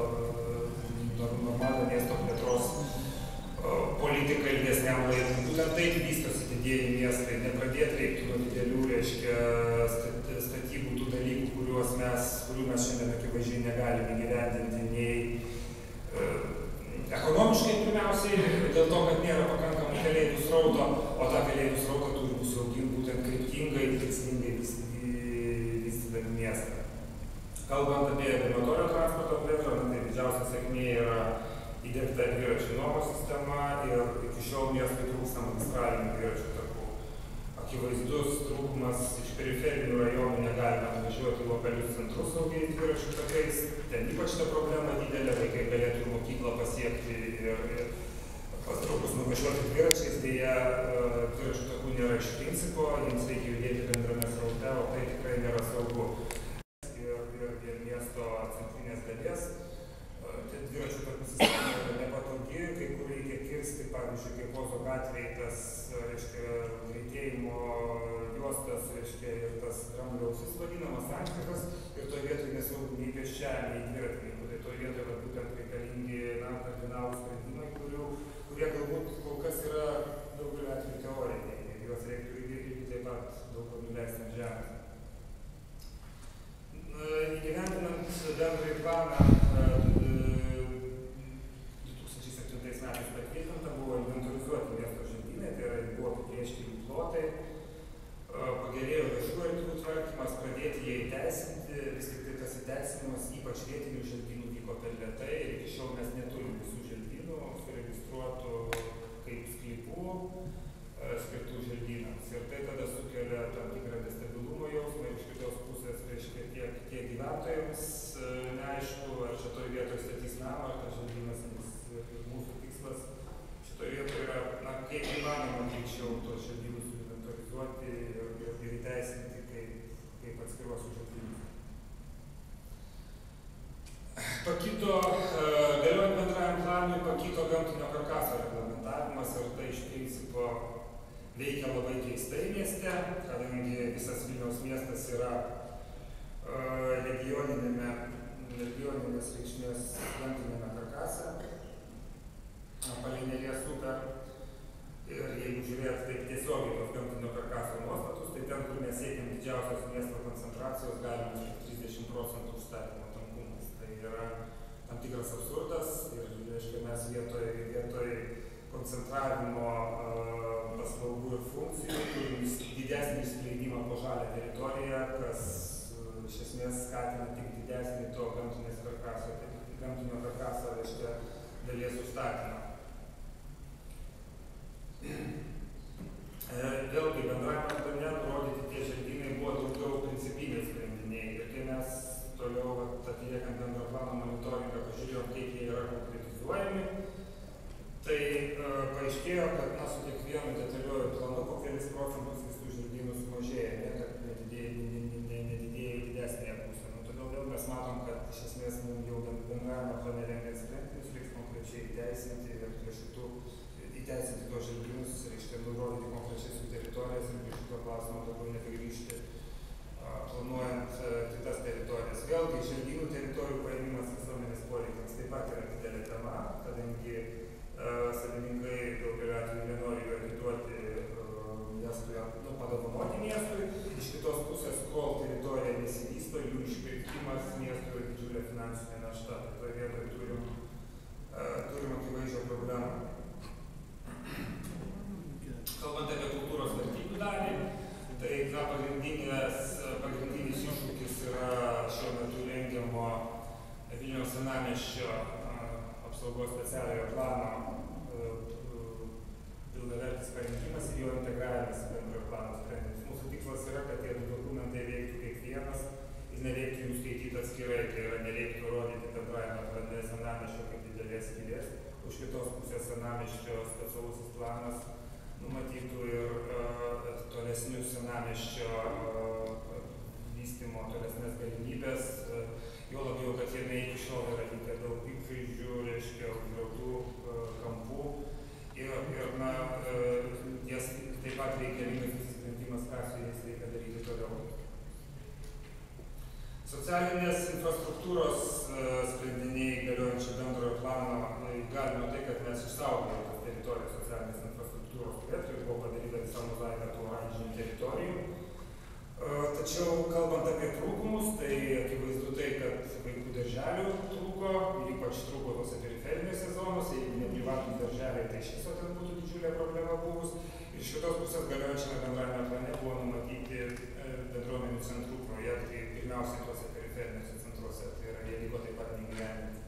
normalią miesto plėtros politiką ilgesniam laikui. Būtent taip vystosi didieji miestai, nepradėti reiktų nuo didelių, reiškia, statybų tų dalykų, kuriuos mes, kurių mes šiandien akivaizdžiai negalime įgyvendinti nei e, ekonomiškai pirmiausiai, dėl to, kad nėra pakankamai keleivių srauto, o tą keleivių srautą turi būti auginti būtent kryptingai, tikslingai vystydami miestą. Kalbant apie motorinio transporto plėtrą, tai didžiausia sėkmė yra įdiegta dviračių nuomos sistema ir iki šiol miestui trūksta magistralinių dviračių takų. Akivaizdus trūkumas iš periferinių rajonų negalime atvažiuoti į lokalius centrus saugiais dviračių takais. Ten ypač ta problema didelė, vaikai galėtų ir mokyklą pasiekti ir, ir patraukus nuvažiuoti dviračiais, dėja dviračių takų nėra iš principo, jiems reikia judėti bendrame sraute, o tai tikrai nėra saugu. Ir, ir, ir miesto centrinės dalies dviračių takų sistema yra nepatogi, kai kur reikia kirsti, pavyzdžiui, kaip Ozo gatvėje tas, reiškia, greitėjimo juostas, reiškia, ir tas dramblio ausis vadinamas sankryžas, ir toje vietoje nesaugu nei pėsčiajam, nei dviratininkų. Tai toje vietoje būtent reikalingi na, kardinalūs sprendimai, kurių, kurie galbūt kol kas yra daugelio atveju teoriniai, ir juos reiktų irgi taip pat daug kur nuleisti ant žemės. Įgyvendinant bendrąjį planą du tūkstančiai septintais metais patvirtinta, buvo inventorizuoti miesto želdynai, tai yra buvo apibrėžti jų plotai, pagerėjo viešų erdvių tvarkymas, pradėti jie įteisinti, vis tik tai tas įteisinimas, ypač vietinių želdynų, vyko per lėtai ir iki šiol mes neturim visų želdynų suregistruotų kaip sklypų skirtų želdynams. Ir tai tada sukelia tam tikrą destabilumo jausmą ir iš kitos pusės, reiškia, tiek, tiek gyventojams neaišku, ar šitoj vietoje statys namą, ar tas želdynas, nes mūsų tikslas šitoj vietoje yra, na, kaip įmanoma greičiau tos želdynus inventorizuoti ir, ir, ir įteisinti kaip, kaip atskiruosius želdynus. Pakito, galiojant bendrajam planui, pakito gamtinio karkaso reglamentavimas ir tai iš principo veikia labai keistai mieste, kadangi visas Vilniaus miestas yra regioninėme, regioninės reikšmės gamtinėme karkase, palei Neries upę. Ir jeigu žiūrėt taip tiesiogiai tos gamtinio karkaso nuostatus, tai ten, kur mes siekiam didžiausios miesto koncentracijos, galime tik trisdešimt procentų užstatymo tankumas. Tai yra tam tikras absurdas ir, reiškia, mes vietoj, vietoj koncentravimo uh, paslaugų ir funkcijų turim didesnį išskleidimą po žalią teritoriją, kas uh, iš esmės skatina tik didesnį to gamtinės karkaso, tai gamtinio karkaso, reiškia, dalies užstatymą. Vėlgi, bendrajame plane nurodyti tie želdynai buvo daugiau principiniai sprendiniai. Ir kai mes toliau atliekant bendro plano monitoringą pažiūrėjom, kaip jie yra konkretizuojami, tai uh, paaiškėjo, kad na, su kiekvienu detaliuoju planu po kelis procentus visų želdynų sumažėja, ne, kad nedidėja ne, ne, ne didesnėje pusėje. Nu, todėl vėl mes matom, kad iš esmės mums jau bendrajame plane rengiant sprendinius reiks konkrečiai įteisinti ir prie šitų įteisinti tuos želdynus, reiškia, nurodyti konkrečiai su teritorijas ir prie šito klausimo daugiau nebegrįžti, planuojant kitas teritorijas. Vėlgi, želdynų teritorijų paėmimas visuomenės poreikiams taip pat yra didelė tema, kadangi uh, savininkai daugelio atveju nenori jų atiduoti uh, miestui, nu, padovanoti miestui. Iš kitos pusės, kol teritorija nesivysto, jų išpirkimas miestui yra didžiulė finansinė našta. Tai toje vietoje turim, uh, turim akivaizdžią problemą. Kalbant apie kultūros vertybių dalį, tai na, pagrindinis iššūkis yra šiuo metu rengiamo Vilniaus senamiesčio apsaugos specialiojo plano pilnavertis parengimas ir jo integravimas į bendrojo plano sprendimus. Mūsų tikslas yra, kad tie du dokumentai veiktų kiekvienas ir nereiktų jų skaityti atskirai, tai yra nereiktų rodyti bendrajame plane senamiesčio kaip didelės skylės. Už kitos pusės senamiesčio specialusis planas numatytų ir uh, tolesnius senamiesčio uh, vystymo, tolesnės galimybės, uh, jo labiau, kad jame iki šiol yra likę daug pinkžaizdžių, reiškia, užgrautų uh, kampų ir, ir na, uh, jas taip pat reikalingas sprendimas, ką su jais reikia daryti toliau. Socialinės infrastruktūros uh, sprendiniai galiojančių bendrojo plano galima tai, kad mes išsaugome tas teritorijas socialinės infrastruktūros plėtrai, buvo padaryta visą mozaiką tų oranžinių teritorijų. Uh, tačiau, kalbant apie trūkumus, tai akivaizdu tai, kad vaikų darželių trūko ir ypač trūko tose periferinėse zonose, jeigu ne privatūs darželiai, tai iš viso ten būtų didžiulė problema buvus. Ir iš kitos pusės galiojančiame bendrajame plane buvo numatyti bendruomenių centrų projektai, pirmiausiai tuose periferinėse centruose, tai yra jie liko taip pat neįgyvendinti.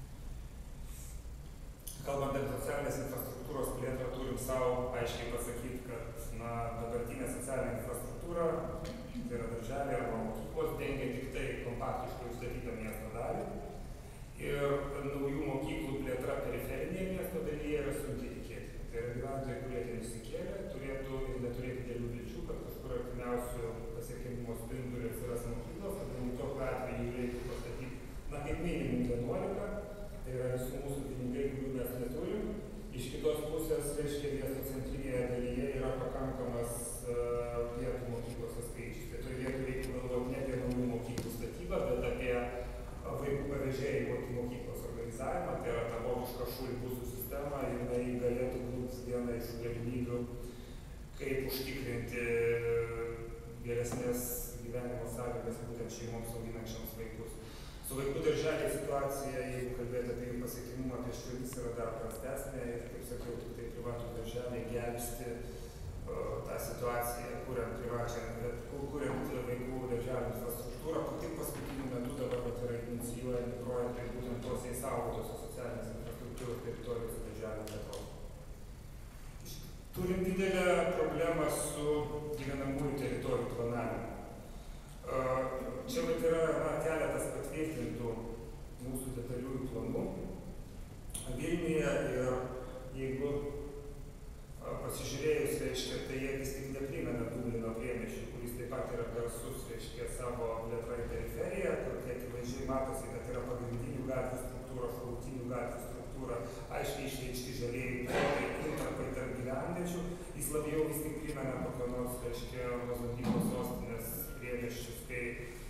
Kalbant apie socialinės infrastruktūros plėtrą, turim savo aiškiai pasakyti, kad na, dabartinė socialinė infrastruktūra, tai yra darželiai arba mokyklos, dengia tik tai kompaktiškai užstatytą miesto dalį. Ir naujų mokyklų plėtra periferinėje miesto dalyje yra sunkiai tikėti. Tai yra gyventojai, kurie ten išsikėlė, turėtų ir neturėti didelių vilčių, kad kažkur artimiausių pasiekiamimo spindulių atsiras mokyklos, kadangi tokiu atveju reikia pastatyti, na, kaip minimum vienuolika. Tai yra visų mūsų pinigai, kurių mes neturim. Iš kitos pusės, reiškia, miesto centrinėje dalyje yra pakankamas uh, vietų mokyklose skaičius. Tai toje vietoje reikia galvoti ne apie naujų mokyklų statybą, bet apie uh, vaikų pavėžėjimo į mokyklos organizavimą. Tai yra ta vokiška šulbusų sistema, jinai galėtų būti viena iš galimybių, kaip užtikrinti geresnės gyvenimo sąlygas būtent šeimoms auginančiams vaikus. Su vaikų darželiai situacija, jeigu kalbėti apie jų pasiekimumą pėsčiomis, yra dar prastesnė ir, kaip sakiau, tik tai privatų darželiai gelbsti uh, tą situaciją, kuriant privačią, kuriant vaikų darželių infrastruktūrą. Tik paskutiniu metu dabar vat, yra inicijuojami projektai būtent tose įsaugotose socialinės infrastruktūros teritorijos darželių plėtros. Turim didelę problemą su gyvenamųjų teritorijų planavimu. Čia vat yra na, keletas patvirtintų mūsų detaliųjų planų Vilniuje ir jeigu pasižiūrėjus, reiškia, tai jie vis tik neprimena Dublino priemiesčių, kuris taip pat yra garsus, reiškia, savo plėtra į periferiją, kur tai akivaizdžiai matosi, kad yra pagrindinių gatvių struktūra, šalutinių gatvių struktūra, aiškiai išreikšti žalieji plotai, intarpai tarp gyvenviečių, jis labiau vis tik primena kokio nors, reiškia, Mozambiko sostinės priemiesčius, kai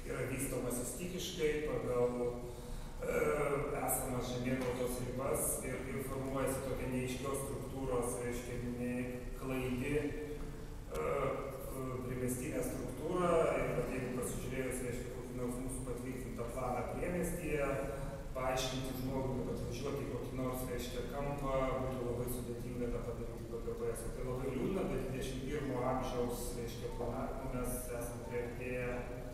yra vystomas stichiškai pagal e, esamas žemėvaldos ribas ir, ir formuojasi tokia neaiškios struktūros, reiškia, klaidi e, primestinė struktūra ir pat jeigu pasižiūrėjus, reiškia, kokį nors mūsų patvirtintą planą priemiestyje, paaiškinti žmogui, kad atvažiuoti į kokį nors, reiškia, kampą, būtų labai sudėtinga tą padaryti G P S. Tai labai liūdna, bet dvidešimt pirmo amžiaus, reiškia, planavimu mes esame priartėję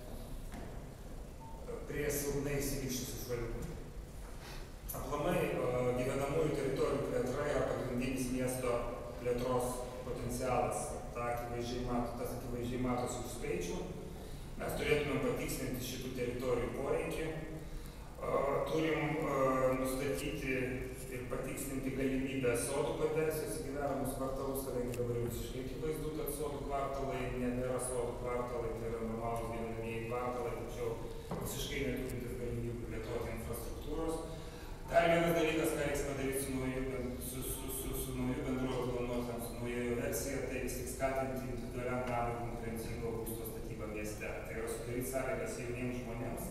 prie silpnai išsivysčiusių šalių. Aplamai gyvenamųjų teritorijų plėtra yra pagrindinis miesto plėtros potencialas. Ta akivaizdžiai mato, tas akivaizdžiai matosi už skaičių. Mes turėtume patikslinti šitų teritorijų poreikį. Turim nustatyti ir patikslinti galimybę sodų konversijos į gyvenamus kvartalus, kadangi dabar visiškai akivaizdu, kad sodų kvartalai nebėra sodų kvartalai, tai yra normalūs gyvenamieji kvartalai, tačiau visiškai neturintis galimybių plėtoti infrastruktūros. Dar vienas dalykas, ką reiks padaryti su nauju, su, su, su, su nauju bendruoju planuotam, su naujojo versija, tai vis tik skatinti individualiam namui konkurencingo būsto statybą mieste. Tai yra sudaryti sąlygas jauniems žmonėms,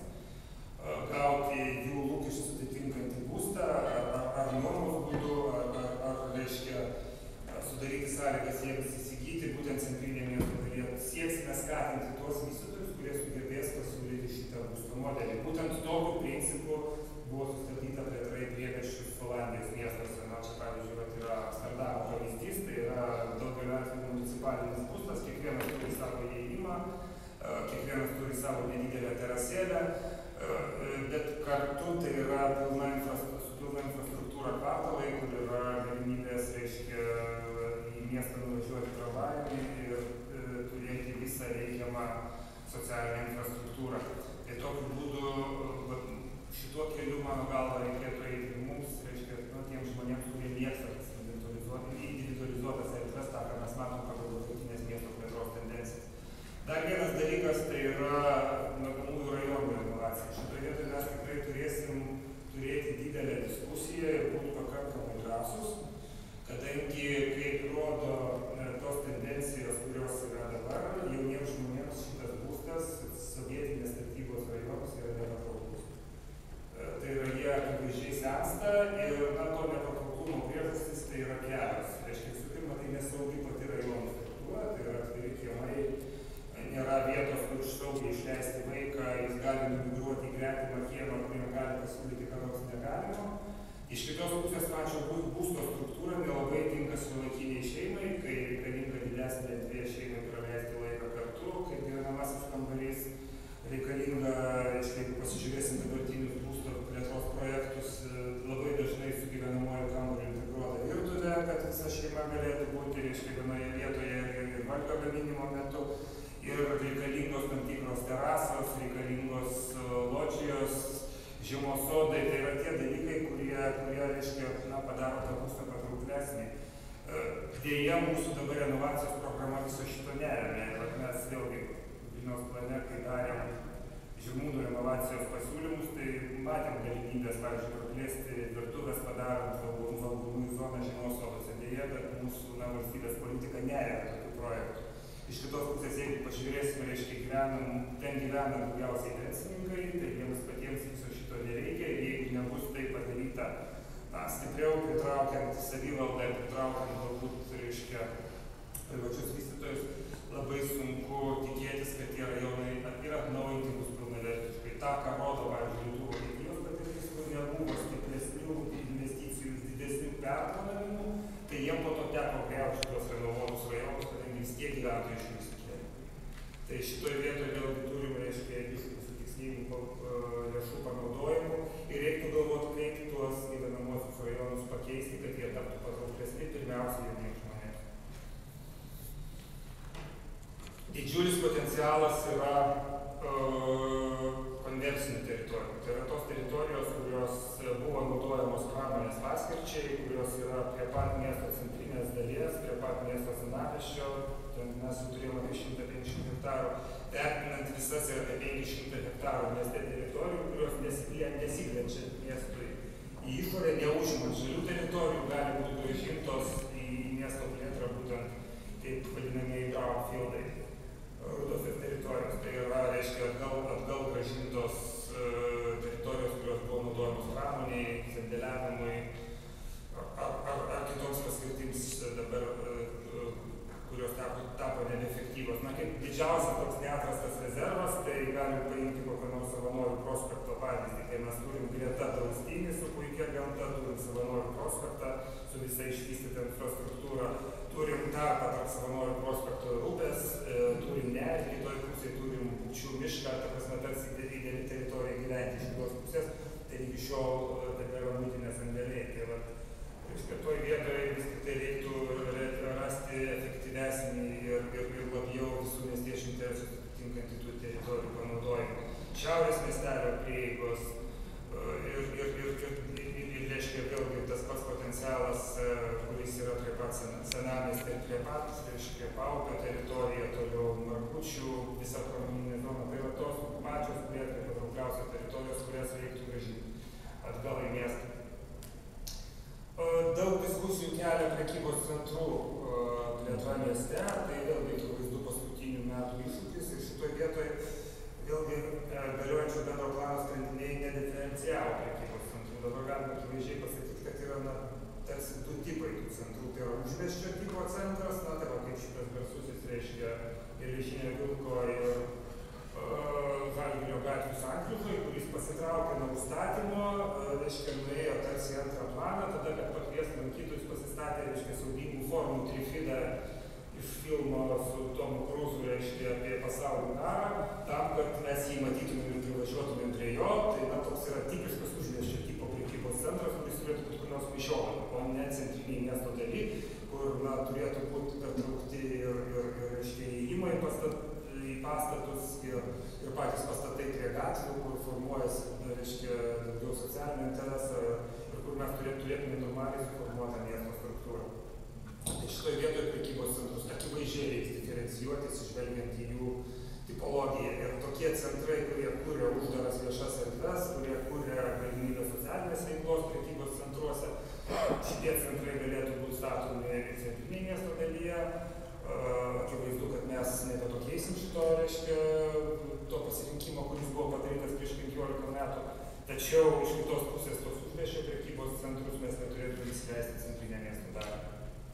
gauti jų lūkesčius atitinkantį būstą, ar, ar, ar nuomos būdu, ar, ar, ar reiškia, sudaryti sąlygas jiems įsigyti būtent centrinėje miesto dalyje. Sieksime skatinti tuos vystytojus, kurie sugebės pasiūlyti šitą būsto modelį. Būtent tokiu principu buvo sustatyta plėtra į priemiesčius Olandijos miestuose. Na, čia pavyzdžiui, vat, yra Amsterdamo pavyzdys, tai yra daugelio atveju municipalinis būstas, kiekvienas turi savo įėjimą, kiekvienas turi savo nedidelę terasėlę, bet kartu tai yra pilna infrastruktūra kvartalai, kur yra galimybės, reiškia, į miestą nuvažiuoti tramvajumi ir e, turėti visą reikiamą socialinę infrastruktūrą. Tai tokiu būdu šituo keliu, mano galva, reikėtų eiti mums, reiškia, nu, tiems žmonėms, kurie mėgsta individualizuotas erdves, tą, ką mes matom pagal dabartinės miesto plėtros tendencijas. Dar vienas dalykas tai yra miegamųjų rajonų renovacija. Šitoje vietoje mes tikrai turėsim turėti didelę diskusiją ir būti pakankamai drąsus, kadangi, kaip rodo tos tendencijos, kurios yra dabar, jauniems žmonėms šitas būstas, sovietinės statybos rajonas yra nepatrauklus. Tai yra, jie akivaizdžiai sensta ir na, to nepatrauklumo priežastis tai yra kelios. Reiškia, visų pirma, tai nesaugi pati rajonų struktūra, tai yra atviri kiemai, nėra vietos, kur saugiai išleisti vaiką, jis gali numigruoti į gretimą kiemą, kurį gali pasiūlyti, ką nors negalima. Iš kitos pusės, pačio būsto struktūra nelabai tinka šiuolaikiniai šeimai, kai reikalinga didesnė erdvė šeimai praleisti laiką kartu, kaip gyvenamasis kambarys reikalinga, jeigu pasižiūrėsim dabartinius būsto plėtros projektus, labai dažnai su gyvenamojo kambariu integruota virtuvė, kad visa šeima galėtų būti, reiškia, vienoje vietoje ir valgio gaminimo metu. Ir reikalingos tam tikros terasos, reikalingos lodžijos, žiemos sodai, tai yra tie dalykai, kurie, kurie reiškia, na, padaro tą būstą patrauklesnį. Dėja, mūsų dabar renovacijos programa viso šito neremia. Mes vėlgi Vilniaus plane, kai darėm Žirmūnų renovacijos pasiūlymus, tai matėm galimybės, pavyzdžiui, praplėsti virtuvės, padarant valgomųjų zoną žiemos sodose. Dėja, bet mūsų na, valstybės politika neremia tokių projektų. Iš kitos pusės, jeigu pažiūrėsime, reiškia, gyvenam, ten gyvena daugiausiai pensininkai, tai jiems patiems viso šito nereikia ir jeigu nebus tai padaryta na, stipriau pritraukiant savivaldą ir pritraukiant galbūt, reiškia, privačius vystytojus, labai sunku tikėtis, kad tie rajonai ir atnaujinti bus pilnavertiškai. Ta, ką rodo, pavyzdžiui, Lietuvos Vokietijos patirtis, kur nebuvo stipresnių investicijų, didesnių perplanavimų, tai jiem po to teko griauti šitos renovuotus rajonus, kadangi vis tiek gyventojai iš jų įsikėlė. Tai šitoje vietoje vėlgi turim, reiškia, su tikslingų lėšų panaudojimu ir reiktų galvoti, kaip tuos gyvenamosius rajonus pakeisti, kad jie taptų patrauklesni, pirmiausia, jauniems žmonėms. Didžiulis potencialas yra uh, konversinių teritorijų. Tai yra tos teritorijos, kurios buvo naudojamos pramonės paskirčiai, kurios yra prie pat miesto centrinės dalies, prie pat miesto senamiesčio. Ten mes jau turėjome apie šimtą penkiasdešimt hektarų. Vertinant visas yra apie penki šimtai hektarų mieste teritorijų, kurios nesiplečia miestui į išorę, neužimant žalių teritorijų, gali būti grąžintos į miesto plėtrą būtent taip vadinamieji brownfieldai, rudosios teritorijos. Tai yra, reiškia, atgal, atgal perspektyvos. Na, kaip didžiausias toks neatrastas rezervas, tai galim paimti kokio nors Savanorių prospekto pavyzdį, kai mes turim greta draustinį su puikia gamta, turim Savanorių prospektą su visai išvystyta infrastruktūra, turim tarpą tarp Savanorių prospekto ir upės, e, turim nerį, kitoj pusėje turim Bukčių mišką, ta prasme, tarsi didelį teritoriją gyventi iš kitos pusės, tai iki šiol tai yra muitinės sandėliai. Tai va, toj vietoje vis tik tai reiktų rasti efektyvesnį ir, ir, ir labiau visų miestiečių interesus atitinkantį tų teritorijų panaudojimą. Šiaurės miestelio prieigos ir, ir, ir, ir, ir, ir reiškia vėlgi tas pats potencialas, kuris yra prie pat senamiestį ir prie pat, reiškia Paupio teritorija, toliau Markučių, visa pramoninė zona. Tai yra tos pačios plėtrai patraukliausios teritorijos, kurias reiktų grąžinti atgal į miestą. Daug diskusijų kelia prekybos centrų plėtra mieste, tai vėlgi akivaizdu paskutinių metų iššūkis ir šitoje vietoje vėlgi galiojančio bendro plano sprendiniai nediferencijavo prekybos centrų. Dabar galima akivaizdžiai pasakyti, kad yra na, tarsi du tipai tų centrų. Tai yra užmiesčio tipo centras, na tai va kaip šitas garsusis reiškia Geležinio Vilko ir Žalgirio gatvių sankryžoj, kuris pasitraukė nuo užstatymo, reiškia, nuėjo tarsi antrą planą, tada, kad pakvies lankytojus pasistatė, reiškia, siaubingų formų trifidą iš filmo su Tomu Cruzu, reiškia, apie pasaulių karą, tam, kad mes jį matytumėm ir privažiuotumėm prie jo, tai na, toks yra tipiškas užmiesčio tipo prekybos centras, kuris turėtų būti kur nors Mišiolai, o ne centriniai miesto daly, kur na, turėtų būti pertraukti ir, ir, ir reiškia, įėjimai pastat, į pastatus ir, ir patys pastatai prie gatvių, kur formuojasi, reiškia, daugiau socialinio interesą ir kur mes turėt, turėtume normaliai suformuotą miesto struktūrą. Tai šitoje vietoje prekybos centrus akivaizdžiai reiks diferencijuotis, išvelgiant į jų tipologiją. Ir tokie centrai, kurie kūrė uždaras viešas erdves, kurie kūrė galimybę socialinės veiklos prekybos centruose, šitie centrai galėtų būti statomi centrinėje miesto dalyje. Akivaizdu, kad mes nebepakeisim šito, reiškia, to pasirinkimo, kuris buvo padarytas prieš penkiolika metų. Tačiau iš kitos pusės tos užmiesčio prekybos centrus mes neturėtume įsileisti centrinę miesto dalį.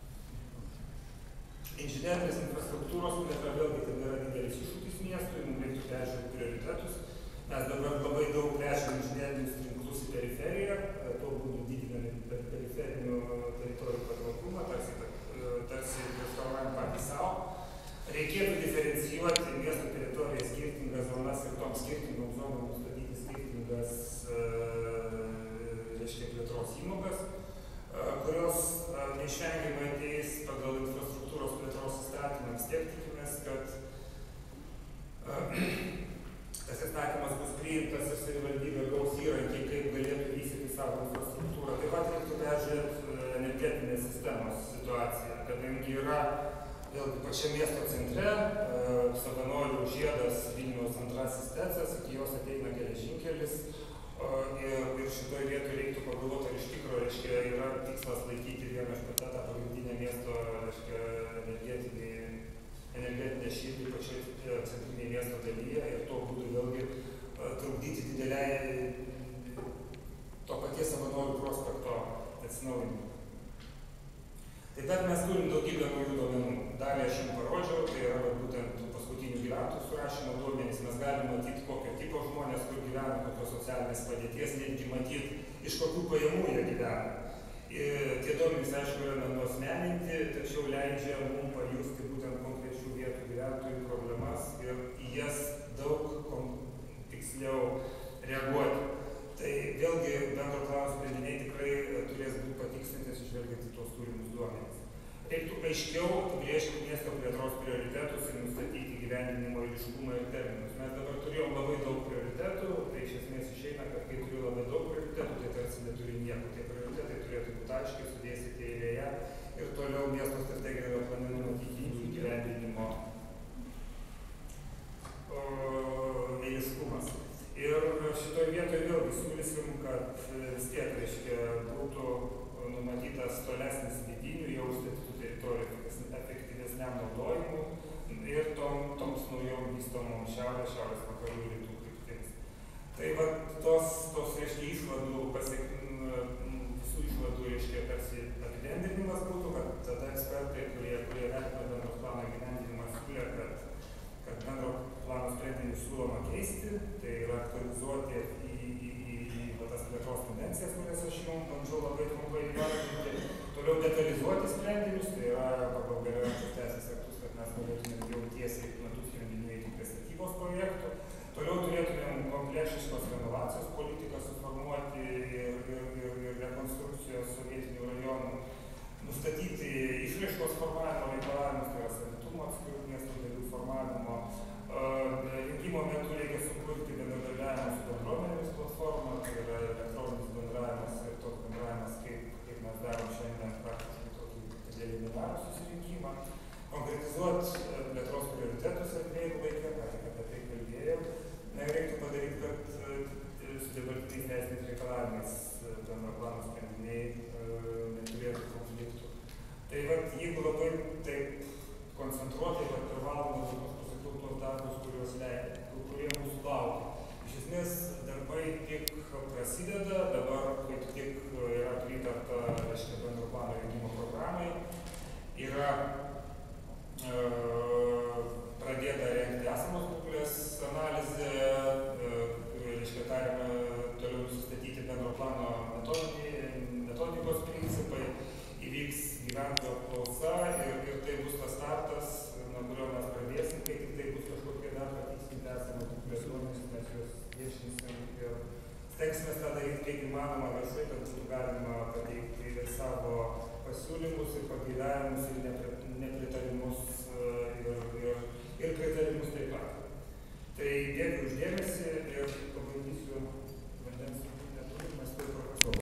Inžinerinės infrastruktūros plėtra vėlgi tai nėra didelis iššūkis miestui, mums reiktų peržiūrėti prioritetus. Mes dabar labai daug plečiam inžinerinius tinklus į periferiją, tuo būdu didinami periferinių teritorijų patrauklumą, tarsi tarsi restauruojam patys savo. Reikėtų diferencijuoti miesto teritoriją skirtingas zonas ir tom skirtingom zonom nustatyti skirtingas, reiškia, plėtros įmokas, kurios neišvengiamai ateis pagal infrastruktūros plėtros įstatymą. Vis tiek tikimės, kad tas įstatymas bus priimtas ir savivaldybė gaus įrankį, kaip galėtų vystyti savo infrastruktūrą. Taip pat reiktų peržiūrėti energetinės sistemos situaciją, kadangi yra vėlgi pačia miesto centre, e, Savanorių žiedas Vilniaus antrasis tecas, iki jos ateina geležinkelis e, ir, ir šitoje vietoje reiktų pagalvoti, ar iš tikrųjų, reiškia, yra tikslas laikyti vieną špatą pagrindinę miesto, reiškia, energetinį, energetinę širdį pačioje centrinėje miesto dalyje ir tuo būdu vėlgi e, trukdyti dideliai to paties Savanorių prospekto atsinaujinimui. Taip pat mes turim daugybę naujų duomenų. Dalį aš jums parodžiau, tai yra būtent paskutinių gyventojų surašymo duomenys. Mes galime matyti, kokio tipo žmonės, kur gyvena, kokios socialinės padėties, netgi matyti, iš kokių pajamų jie gyvena. Ir tie duomenys, aišku, yra nenuasmeninti, tačiau leidžia mums pajusti būtent konkrečių vietų gyventojų problemas ir į jas daug tiksliau reaguoti. Tai vėlgi bendro plano sprendiniai tikrai turės būti patikslintis išvelgiant į tuos turimus duomenys. Reiktų aiškiau apibrėžti miesto plėtros prioritetus ir nustatyti gyvendinimo eiliškumą ir terminus. Mes dabar turėjom labai daug prioritetų, tai iš esmės išeina, kad kai turiu labai daug prioritetų, tai tarsi neturi nieko. Tie prioritetai turėtų būti aiškiai sudėstyti eilėje ir toliau miesto strateginėme plane numatyti jų įgyvendinimo eiliškumas. Ir šitoje vietoje vėlgi siūlysim, kad vis tiek, reiškia, būtų numatytas tolesnis vidinių jau užstatytų teritorijų efektyvesniam naudojimui ir tom, toms naujom vystomom šiaurės, šiaurės vakarų ir rytų kryptims. Tai va, tos, tos, reiškia, išvadų, pasiek, visų išvadų, reiškia, tarsi apibendrinimas būtų, kad tada ekspertai, kurie, kurie vertina bendros plano įgyvendinimą, siūlė, kad detalizuoti sprendinius, tai yra pagal galiojančius teisės aktus, kad mes galėtumėm jau tiesiai nuo tų sprendinių eiti prie statybos projektų. Toliau turėtumėm kompleksiškos renovacijos politiką suformuoti ir, ir, ir, ir rekonstrukcijos sovietinių rajonų, nustatyti išraiškos formavimo reikalavimus, tai yra savitumo atskirų miestų dalių formavimo. Rinkimo metu reikia sukurti bendradarbiavimą su bendruomenėmis platformą, tai yra elektroninis bendravimas ir toks bendravimas, kaip, kaip mes darom šiandien praktiškai tokį preliminarų susirinkimą. Konkretizuoti plėtros prioritetus atveju laikę, ką tik apie tai kalbėjau. Reiktų padaryti, kad su dabartiniais teisiniais reikalavimais bendro plano sprendiniai neturėtų konfliktų. Tai vat, jeigu labai taip koncentruotai, kad per valandą pasakiau tos darbus, kuriuos leidė, kurie mūsų laukia. Iš esmės, darbai tik prasideda, dabar kaip tik yra pritarta, reiškia, bendro plano rengimo programai, yra e, pradėta rengti esamos būklės analizę, e, reiškia, tariame toliau nusistatyti bendro plano metodikos principai, įvyks gyventojų apklausa ir, ir tai bus tas startas, nuo kurio mes pradėsim, kai tik tai bus kažkokie dar patikslinti esame būklės duomenys, mes juos viešinsim ir stengsime tą daryti kaip įmanoma viešai, kad būtų galima pateikti ir savo pasiūlymus ir pageidavimus ir nepritarimus ir, ir, ir pritarimus taip pat. Tai dėkui už dėmesį ir pabandysiu vandens neturi, mes tai profesuoju.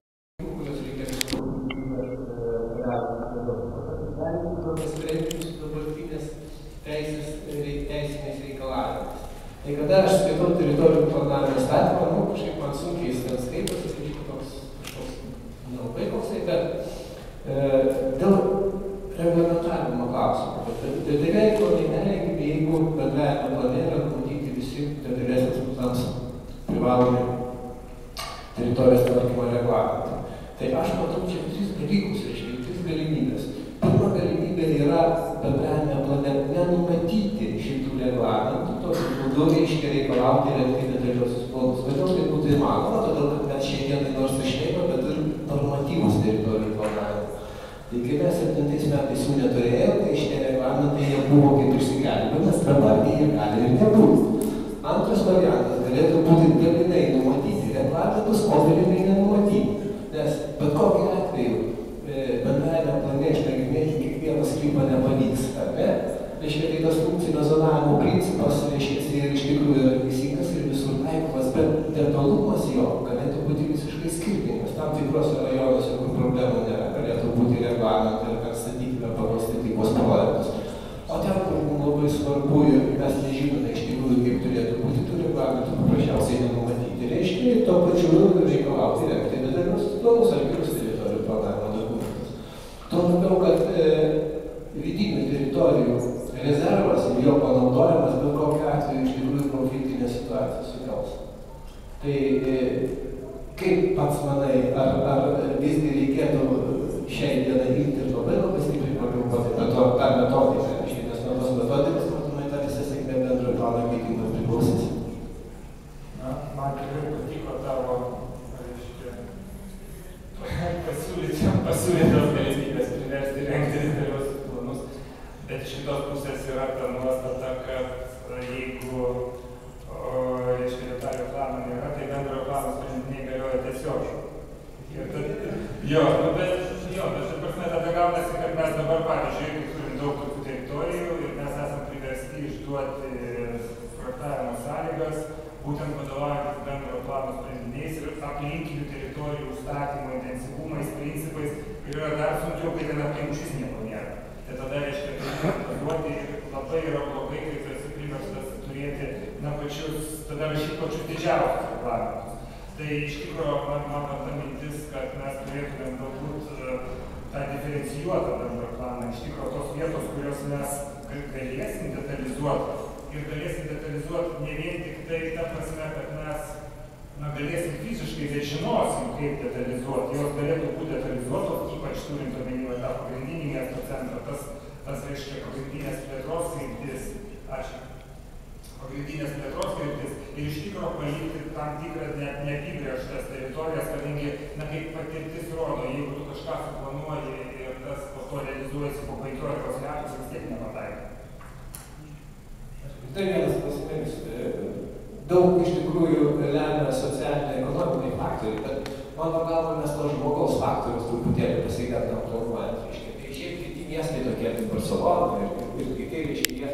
Sprendinius dabartinės teisės, teisinės reikalavimus. Tai kada aš skaitau teritorijų planavimo įstatymą, nu, kažkaip man sunkiai jis ten skaitosi, sakyčiau, toks kažkoks nelabai koksai, bet e, dėl reglamentavimo klausimų. Tai beveik to nereikia, jeigu bendrajame plane yra numatyti visi detalesnės plans privalomi teritorijos tvarkymo reglamentai. Tai aš matau čia tris dalykus, reiškia, tris galimybės. Pirma galimybė yra bendrajame plane nenumatyti šitų reglamentų, tokiu būdu reiškia reikalauti rengti detaliuosius planus. Kodėl tai būtų įmanoma? Todėl, kad mes šiandien nors ir šnekame, bet turim normatyvus teritorijų planavimą. Tai kai mes septintais metais jų neturėjome, tai šitie reglamentai jie buvo kaip išsigelbėjimas, dabar jie gali ir nebūti. Antras variantas galėtų būti dalinai numatyti reglamentus, o dalinai nenumatyti. Nes bet kokiu atveju bendrajame plane išnagrinėti kiekvieną sklypą nepavyks, ar ne? Reiškia, tai tas funkcinio zonavimo principas, reiškia, ir iš tikrųjų yra teisingas ir visur taikomas, bet detalumas jo galėtų būti visiškai skirtingas. Tam tikrose rajonuose, kur problemų nėra, galėtų būti reglamentai, ar statykime pagal statybos projektus. O ten, kur mums labai svarbu ir mes nežinome iš tikrųjų, kaip turėtų būti tų reglamentų, paprasčiausiai nenumatyti. Reiškia, ir tuo pačiu reikalauti rengti detaliuosius planus ar kitus teritorijų planavimo dokumentus. Tuo labiau, kad e, vidinių teritorijų rezervas ir jo panaudojimas bet kokiu atveju iš tikrųjų konfliktinę situaciją sukels. Tai e, kaip pats manai, ar, ar visgi reikėtų šiai dienai imti ir labai labai stipriai pagalvoti apie to, tą metodiką, nes nuo tos metodikos, matomai, ta visa sėkmė bendrojo plano keitimo priklausys. Na, man tikrai patiko tavo, reiškia, pasiūlytos galimybės priversti rengti dideliuosius planus, bet iš kitos pusės yra ta nuostata, kad jeigu reiškia detaliojo plano nėra, tai bendrojo plano sprendiniai galioja tiesiogiai. Jo, nu, bet, jo, bet šia prasme tada gaunasi, kad mes dabar, pavyzdžiui, turim daug tokių teritorijų ir mes esam priversti išduoti projektavimo sąlygas, būtent vadovaujantis bendrojo plano sprendiniais ir aplinkinių teritorijų užstatymo intensyvumais, principais, ir yra dar sunkiau, kai ten aplink šis nieko nėra. Tai tada, reiškia, tai duoti ir labai yra blogai, kai tu esi priverstas turėti, na, pačius, tada rašyti pačius didžiausius reglamentus. Tai iš tikrųjų, man, mano ta mintis, kad mes turėtumėm galbūt tą diferencijuotą bendrą planą, iš tikrųjų tos vietos, kurios mes galėsim detalizuoti. Ir galėsim detalizuoti ne vien tik tai ta prasme, kad mes na, galėsim fiziškai, bet žinosim, kaip detalizuoti. Jos galėtų būti detalizuotos, ypač turint omenyje tą pagrindinį miesto centrą, tas, tas reiškia pagrindinės plėtros kryptis. Ačiū. Pagrindinės plėtros kryptis ir iš tikro palikti tam tikrą net neapibrėžtas teritorijas, kadangi, na, kaip patirtis rodo, jeigu tu kažką suplanuoji ir tas vizualizuojasi po penkiolikos metų, vis tiek nepataiko. Tai vienas klausimėlis. Daug iš tikrųjų lemia socialiniai ekonominiai faktoriai, bet mano galva mes to žmogaus faktorius truputėlį pasigendam planuojant. Reiškia, tai šiaip kiti miestai tokie kaip Barcelona ir, ir kiti, reiškia, jie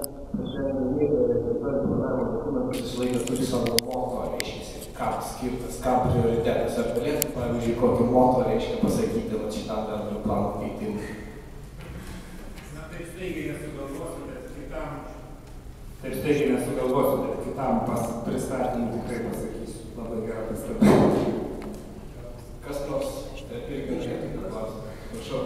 visą laiką turi savo moto, reiškia, kam skirtas, kam prioritetas. Ar galėtų, pavyzdžiui, kokį moto, reiškia, pasakyti va, šitam bendro plano keitimui? Na, taip staigiai nesugalvosiu, bet kitam Taip staigiai nesugalvosiu, bet kitam pristatymui tikrai pasakysiu. Labai gerą pristatymą. Kas nors irgi norėtų paklausti? Prašau.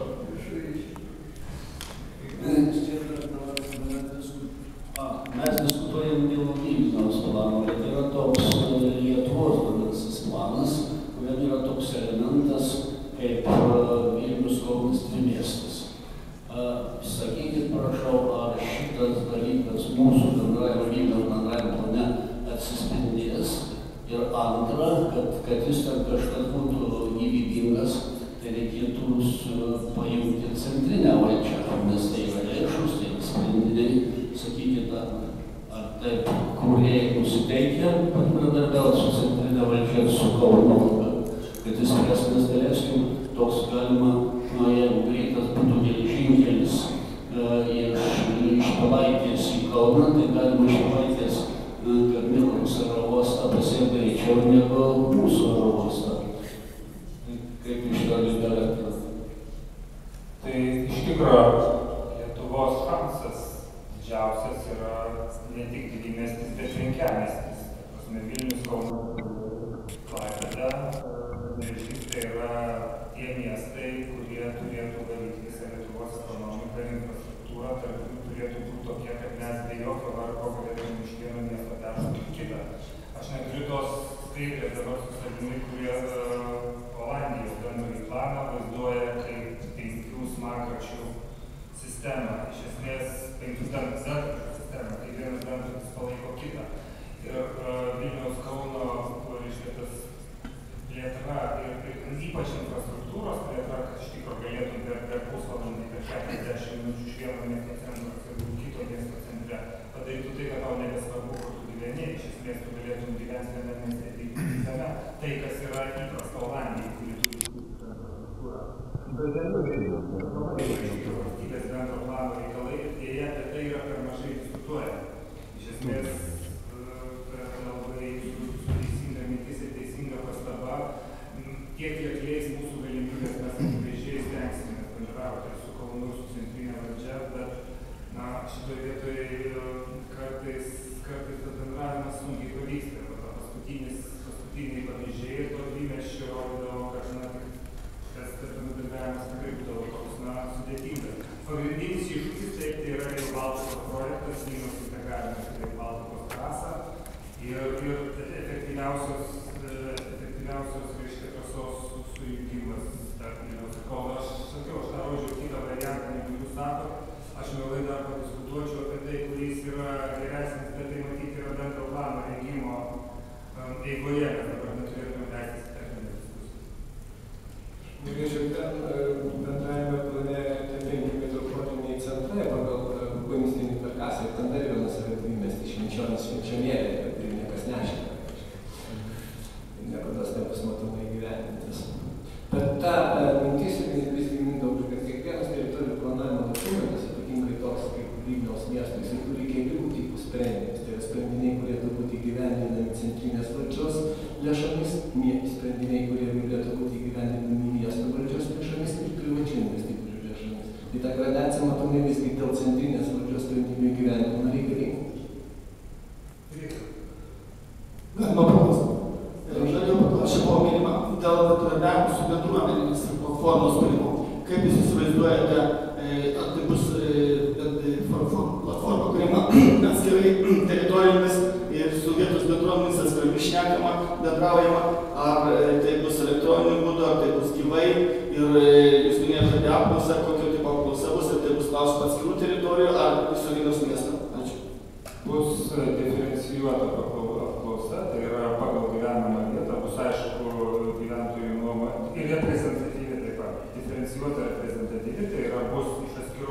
Mes diskutuojam dėl Vilniaus plano, bet yra toks Lietuvos vadinasis planas, kuriam yra toks elementas kaip Vilnius Kaunas trimiestas. Sakykit, prašau, ar šitas dalykas mūsų bendrajame Vilniaus bendrajame plane atsispindės? Ir antra, kad, kad jis ten kažkas būtų gyvybingas, tai reikėtų pajungti centrinę valdžią, nes tai yra lėšus, tai yra sprendiniai. Sakykit, ar, ar taip kūrėjai nusiteikia bendradarbiauti su centrinė valdžia ir su Kauno, kad jis mes galėsim toks galima, nu, jeigu greitas būtų geležinkelis iš, iš Pilaitės į Kauną, tai galima iš Pilaitės per Milnos oro uostą pasiekti greičiau negu mūsų oro uostą. Kaip iš to liberate? Tai iš tikro Lietuvos šansas didžiausias yra ne tik didymestis, bet rinkiamestis. Prasme, Vilnius, Kaunas, Klaipėda, Panevėžys tai yra tie miestai, kurie turėtų valyti visą Lietuvos ekonomiką ir infrastruktūrą, tarp jų turėtų būti tokie, kad mes be jokio vargo galėtume iš vieno miesto peršokti į kitą. Aš neturiu tos skaidrės dabar su savimi, kurie uh, Olandijos bendrąjį planą vaizduoja kaip penkių smagračių sistemą. Iš esmės penkių dantračių sistemą, kai vienas dantratis palaiko kitą. Ir uh, Vilniaus Kauno išvietas plėtra ir, ir ypač infrastruktūros plėtra, kad iš tikro galėtum per, per pusvalandį, per keturiasdešimt minučių iš vieno miesto centro ir kito miesto centre padarytų tai, kad tau nebesvarbu, kur tu gyveni. Iš esmės tu galėtum gyventi viename mieste ir visame. Tai, kas yra įprasta Olandijai, kuri turi infrastruktūrą. Valstybės bendro plano reikalai ir dėja apie tai yra per mažai diskutuojama. Iš esmės, labai su teisinga mintis ir teisinga pastaba, tiek kiek leis mūsų galimybės, mes akivaizdžiai stengsime bendrauti su Kaunu, su centrinė valdžia, bet na, šitoje vietoje kartais, kartais tas bendravimas sunkiai pavyksta. Paskutiniai pavyzdžiai to dvimesčio rodydavo, kad na, tas bendravimas tikrai būdavo toks na, sudėtingas. Pagrindinis iššūkis taip tai yra Rail Baltikos projektas, Vilniaus integravimas į Rail Baltikos trasą ir, ir efektyviausios, efektyviausios reiškia trasos sujungimas tarp Vilniaus ir Kauno. Aš sakiau, aš tą rodžiau kitą variantą, negu jūs sakot, aš mielai dar padiskutuočiau apie tai, kuris yra geresnis, bet tai matyti yra bendro plano rengimo eigoje, mes dabar neturėtume leistis techninės diskusijos. Norėčiau ten bendrajame plane tie penki metropolitiniai centrai pagal urbanistinį karkasą ir ten dar vienas yra dvimiestis Švenčionys Švenčionėlė, bet tai niekas nešneka. Niekados nebus matomai gyvenintas. Bet ta mintis ir visgi Mindaugas, kad kiekvienas teritorijų planavimo dokumentas, ypatingai toks kaip Vilniaus miesto, jisai turi kelių tipų sprendinius. Tai yra sprendiniai, kurie turi būti įgyvendinami centrinės valdžios lėšomis, sprendiniai, kurie galėtų būti įgyvendinami miesto valdžios lėšomis ir privačių investitorių lėšomis. Tai ta gradacija matomai visgi dėl centrinės valdžios sprendinių įgyvendinimo reikalinga. Galima paklausti. Žaliau paklausė buvo minima dėl bendradarbiavimo su bendruomenėmis ir platformos kūrimo. Kaip jūs įsivaizduojate, ar tai bus platforma kūrima atskirai teritorijomis ir su vietos bendruomenėmis atskirai šnekama, bendraujama, ar tai bus elektroniniu būdu, ar tai bus gyvai ir jūs minėjote apie apklausą, kokio tipo apklausa bus, ar tai bus klausimų atskirų teritorijų, ar viso Vilniaus miesto. Ačiū. Bus diferencijuota apklausa, tai yra pagal gyvenamą vietą, bus aišku gyventojų nuomonė ir reprezentatyvi taip pat. Diferencijuota reprezentatyvi, tai yra bus iš atskirų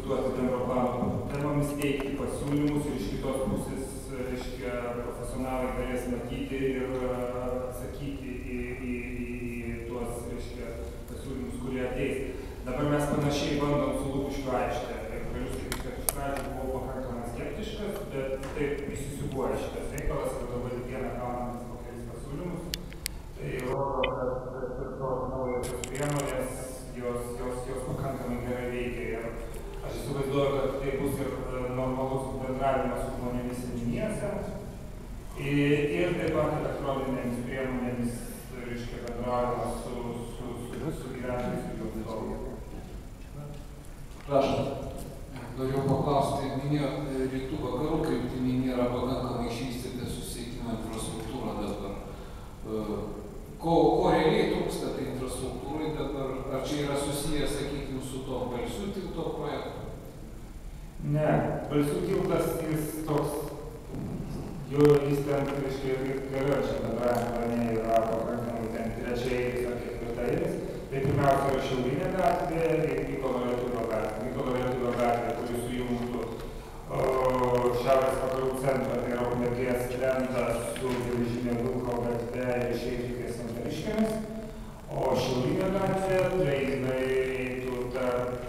diskutuoti bendro plano temomis, teikti pasiūlymus ir iš kitos pusės, reiškia, profesionalai galės matyti ir atsakyti į, į, į, į tuos, reiškia, pasiūlymus, kurie ateis. Dabar mes panašiai bandom su Lukiškių aikšte. Ir galiu sakyti, kad iš pradžių buvau pakankamai skeptiškas, bet taip įsisiūbuoja šitas reikalas ir dabar dieną gauname po kelis pasiūlymus. Tai rodo, kad tos naujos priemonės, jos, jos, jos pakankamai gerai veikia. Ir aš įsivaizduoju, kad tai bus ir normalus bendravimas su žmonėmis seniūnijose ir, ir taip pat elektroninėmis priemonėmis, reiškia, bendravimas su, su, su, su gyventojais ir jų atstovais. Prašom. Norėjau paklausti, minėjot, rytų vakarų kryptimi nėra pakankamai išvystyta susisiekimo infrastruktūra dabar. Ko, ko realiai trūksta tai infrastruktūrai dabar? Ar čia yra susijęs, sakykime, su to Balsių tilto projektu? Ne, Balsių tiltas jis toks, jo jis ten, reiškia, galiojančiam bendrajam plane yra pakankamai ten trečiailis ar ketvirtailis. Tai pirmiausia yra Šiaurinė gatvė ir Mykolo Lietuvio gatvė. Mykolo Lietuvio gatvė, kuri sujungtų šiaurės vakarų centrą, tai yra Ukmergės plentą su Geležinio Vilko gatve ir išeitų ties Santariškėmis. O Šiaurinė gatvė, tai jinai eitų tarp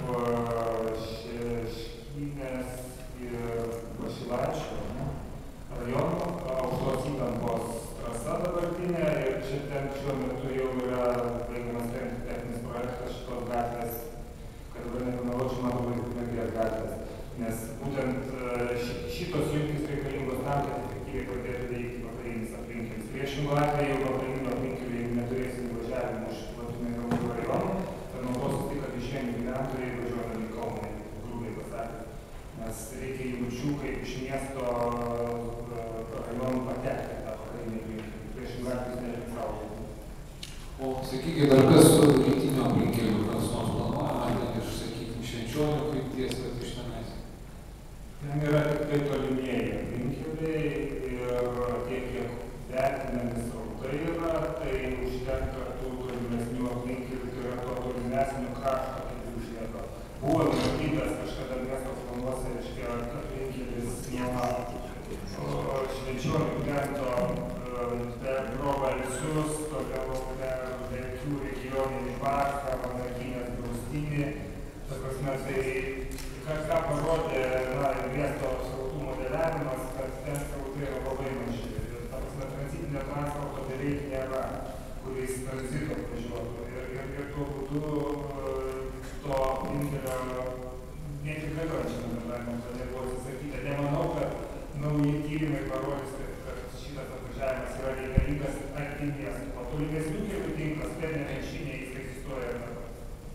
Šeškinės ir Pašilaičio rajonų, aukštos įtampos trasa dabartinė ir čia ten šiuo metu jau yra baigiamas techninis projektas šitos gatvės, kad dabar nepameluočiau, man labai Ukmergės gatvės. Nes būtent šitos jungtys reikalingos tam, kad efektyviai pradėtų veikti vakarinis aplinkkelis. Priešingų atveju vakarinių aplinkkelių, jeigu neturėsim važiavimų iš Latvijos rajonų, tad naudosis tik apišvienių gyventojai važiuodami į Kauną, grubiai pasakė. Nes reikia įgūdžių, kaip iš miesto rajonų patekti tą vakarinį aplinkkelį. Priešingų atveju nereiksaujame. O, sakykime, dar kas su rytinio aplinkeliu, kas nors planuojama, ten iš, sakykime, Švenčionių krypties, bet iš tenais? Ten yra tik tai tolimieji aplinkeliai ir tiek, kiek vertinami srautai yra, tai užtenka tų tolimesnių aplinkelių, tai yra to tolimesnių krašto, kaip ir užlieka. Buvo numatytas kažkada miesto planuose, reiškia, aplinkelis nuo Švenčionių plento per Grobalsius, toliau per Verkių regioninį parką, Vanaginės draustinį. Ta prasme, tai ką parodė na, miesto srautų modeliavimas, kad ten srautai yra labai maži. Ta prasme, tranzitinio transporto beveik nėra, kuris tranzito važiuotų. Ir, ir, ir tuo būdu to aplinkelio netikrai bendradarbiavimo plane buvo atsisakyta. Nemanau, kad nauji tyrimai parodys, kad šitas atvažiavimas yra reikalingas arti miestų. O tolimesnių kelių tinklas per Nemenčinę jis egzistuoja ir dabar.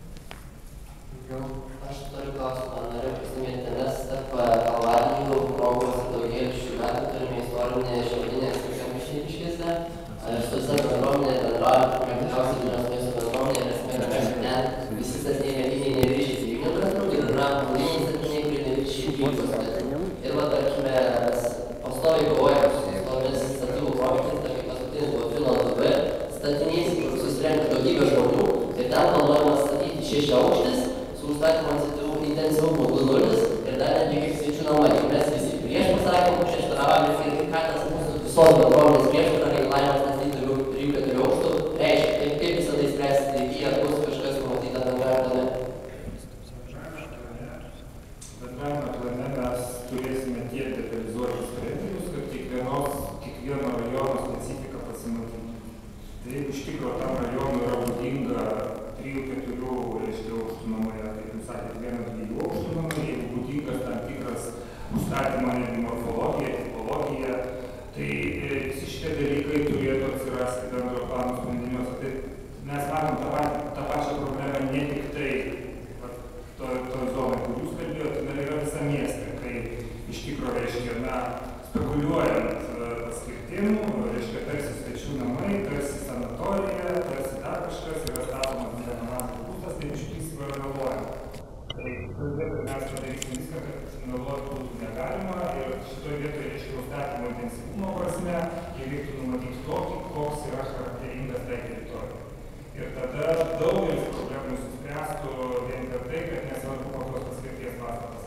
Aš turiu klausimą, noriu prisimėti, nes tarp Kalvarijų, Krokuvos ir Daugėliškių gatvų turime istorinį šiaudinę skirtą Mišniškėse. Aš su visa bendruomenė bendrauju, praktiškiausiai Vilniaus miesto bendruomenė, ir esmė, kad ten visi statiniai mediniai neviršys devynių metrų ir yra komuniniai statiniai, kurie neviršys dvylikos metrų. Ir va, tarkime, pastoviai galvojame su tomis statybų projektais, tarkim, paskutinis buvo Fino L V statinys, kur susirenka daugybė žmonių ir ten planuojama statyti šešiaaukštis su užstatymo intensyvumu du nulis ir dar netgi kaip svečių namai. Mes visi prieš pasakėm, prieštaravome ir ką tas mūsų visos bendruomenės prieštarą reikalavimas statyti trijų keturių aukštų reiškia, kaip, kaip visą tai spręsti ateityje, ar bus kažkas numatyta bendrajame plane. Bendrajame plane mes turėsime tiek detalizuotus sprendinius, kad kiekvienos, kiekvieno rajono specifika pasimatytų. Tai jeigu iš tikro tam rajonui yra būdinga trijų keturių reiškia aukštų namai, kaip jūs sakėte, vieno dviejų aukštų namai, jeigu būdingas tam tikras užstatymo netgi morfologija, tipologija, tai visi šitie dalykai turėtų atsirasti bendro plano sprendiniuose. Tai mes matom tą, tą pačią problemą ne tik tai toj to zonai, kur jūs kalbėjote, bet yra visa miestė, kai iš tikro reiškia, na, spekuliuojant paskirtim, reiškia, tarsi svečių namai, tarsi sanatorija, tarsi dar kažkas yra statomas gyvenamasis būstas, tai iš principo yra meluojama. Tai mes padarysim viską, kad meluoti būtų negalima ir šitoje vietoje, reiškia, užstatymo intensyvumo prasme, jie reiktų numatyti tokį, koks yra charakteringas tai teritorijai. Ir tada daugelis problemų suspręstų vien per tai, kad nesvarbu kokios paskirties pastatas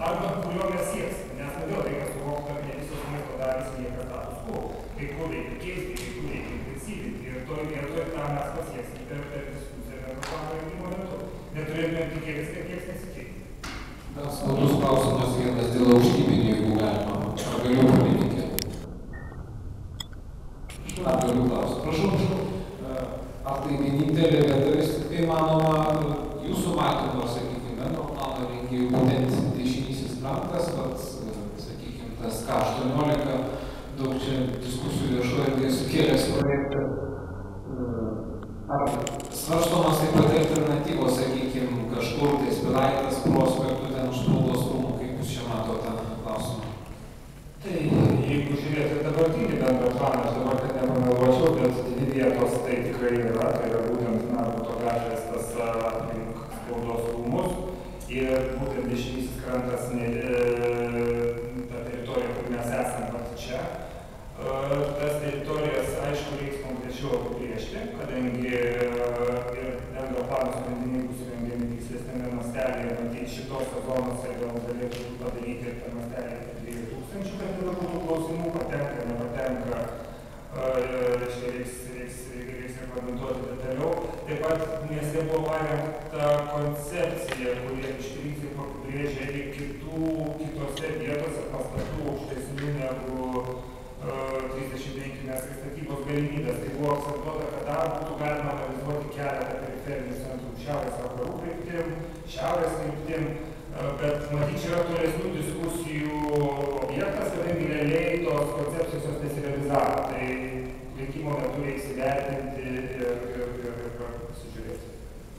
arba kurio mes sieksim, nes vėl reikia suvokti, kad ne visos maisto dalys lieka status quo. Kai kur reikia keisti, kai kur reikia intensyvinti ir to ir to tą mes pasieksim per, per diskusiją bendro plano rengimo metu. Neturėtume tikėtis, kad niekas nesikeis. Dar skaudus klausimas vienas dėl aukštybinių, jeigu galima. Ar galiu paminėti? Ar galiu klausti? Prašau, prašau. Ar tai vienintelė vieta vis tik tai manoma jūsų matymo, sakykime, bendro plano rengėjų būtent dešinysis krantas, bet, sakykime, tas K aštuoniolika, daug čia diskusijų viešoje erdvėje sukėlęs projektas. Ar svarstomas taip pat alternatyvos, sakykime, kažkur tai Spilaitas prospektų, ten už spaudos rūmų, kaip jūs čia matote tą klausimą? Tai jeigu žiūrėti dabartinį bendrą planą, aš dabar kad nepameluočiau, bet dvi vietos tai tikrai yra, tai yra būtent Narbuto gatvės tas aplink spaudos rūmus ir būtent dešinysis krantas, ne, ta teritorija, kur mes esame pat čia. Tas teritorijas, aišku, reiks konkrečiau apibrėžti, kadangi ir bendro plano sprendiniai bus rengiami tikslesnėme mastelėje, matyti šitose zonose gal galėtų padaryti ir per mastelį dviejų tūkstančių, kad tada būtų klausimų, patenka, nepatenka, reiškia, reiks, reiks, reiks rekomenduoti detaliau. Taip pat mieste buvo parengta koncepcija, kurie iš principo apibrėžia ir kitų, kitose vietose pastatų aukštesnių negu trisdešimt penki metrai statybos galimybės. Tai buvo akcentuota, kad dar būtų galima analizuoti keletą periferinių centrų šiaurės vakarų kryptim, šiaurės kryptim, bet matyt, čia yra tolesnių diskusijų objektas, kadangi realiai tos koncepcijos jos nesirealizavo. Tai rinkimo metu reiks įvertinti ir, ir, ir, ir pasižiūrėti.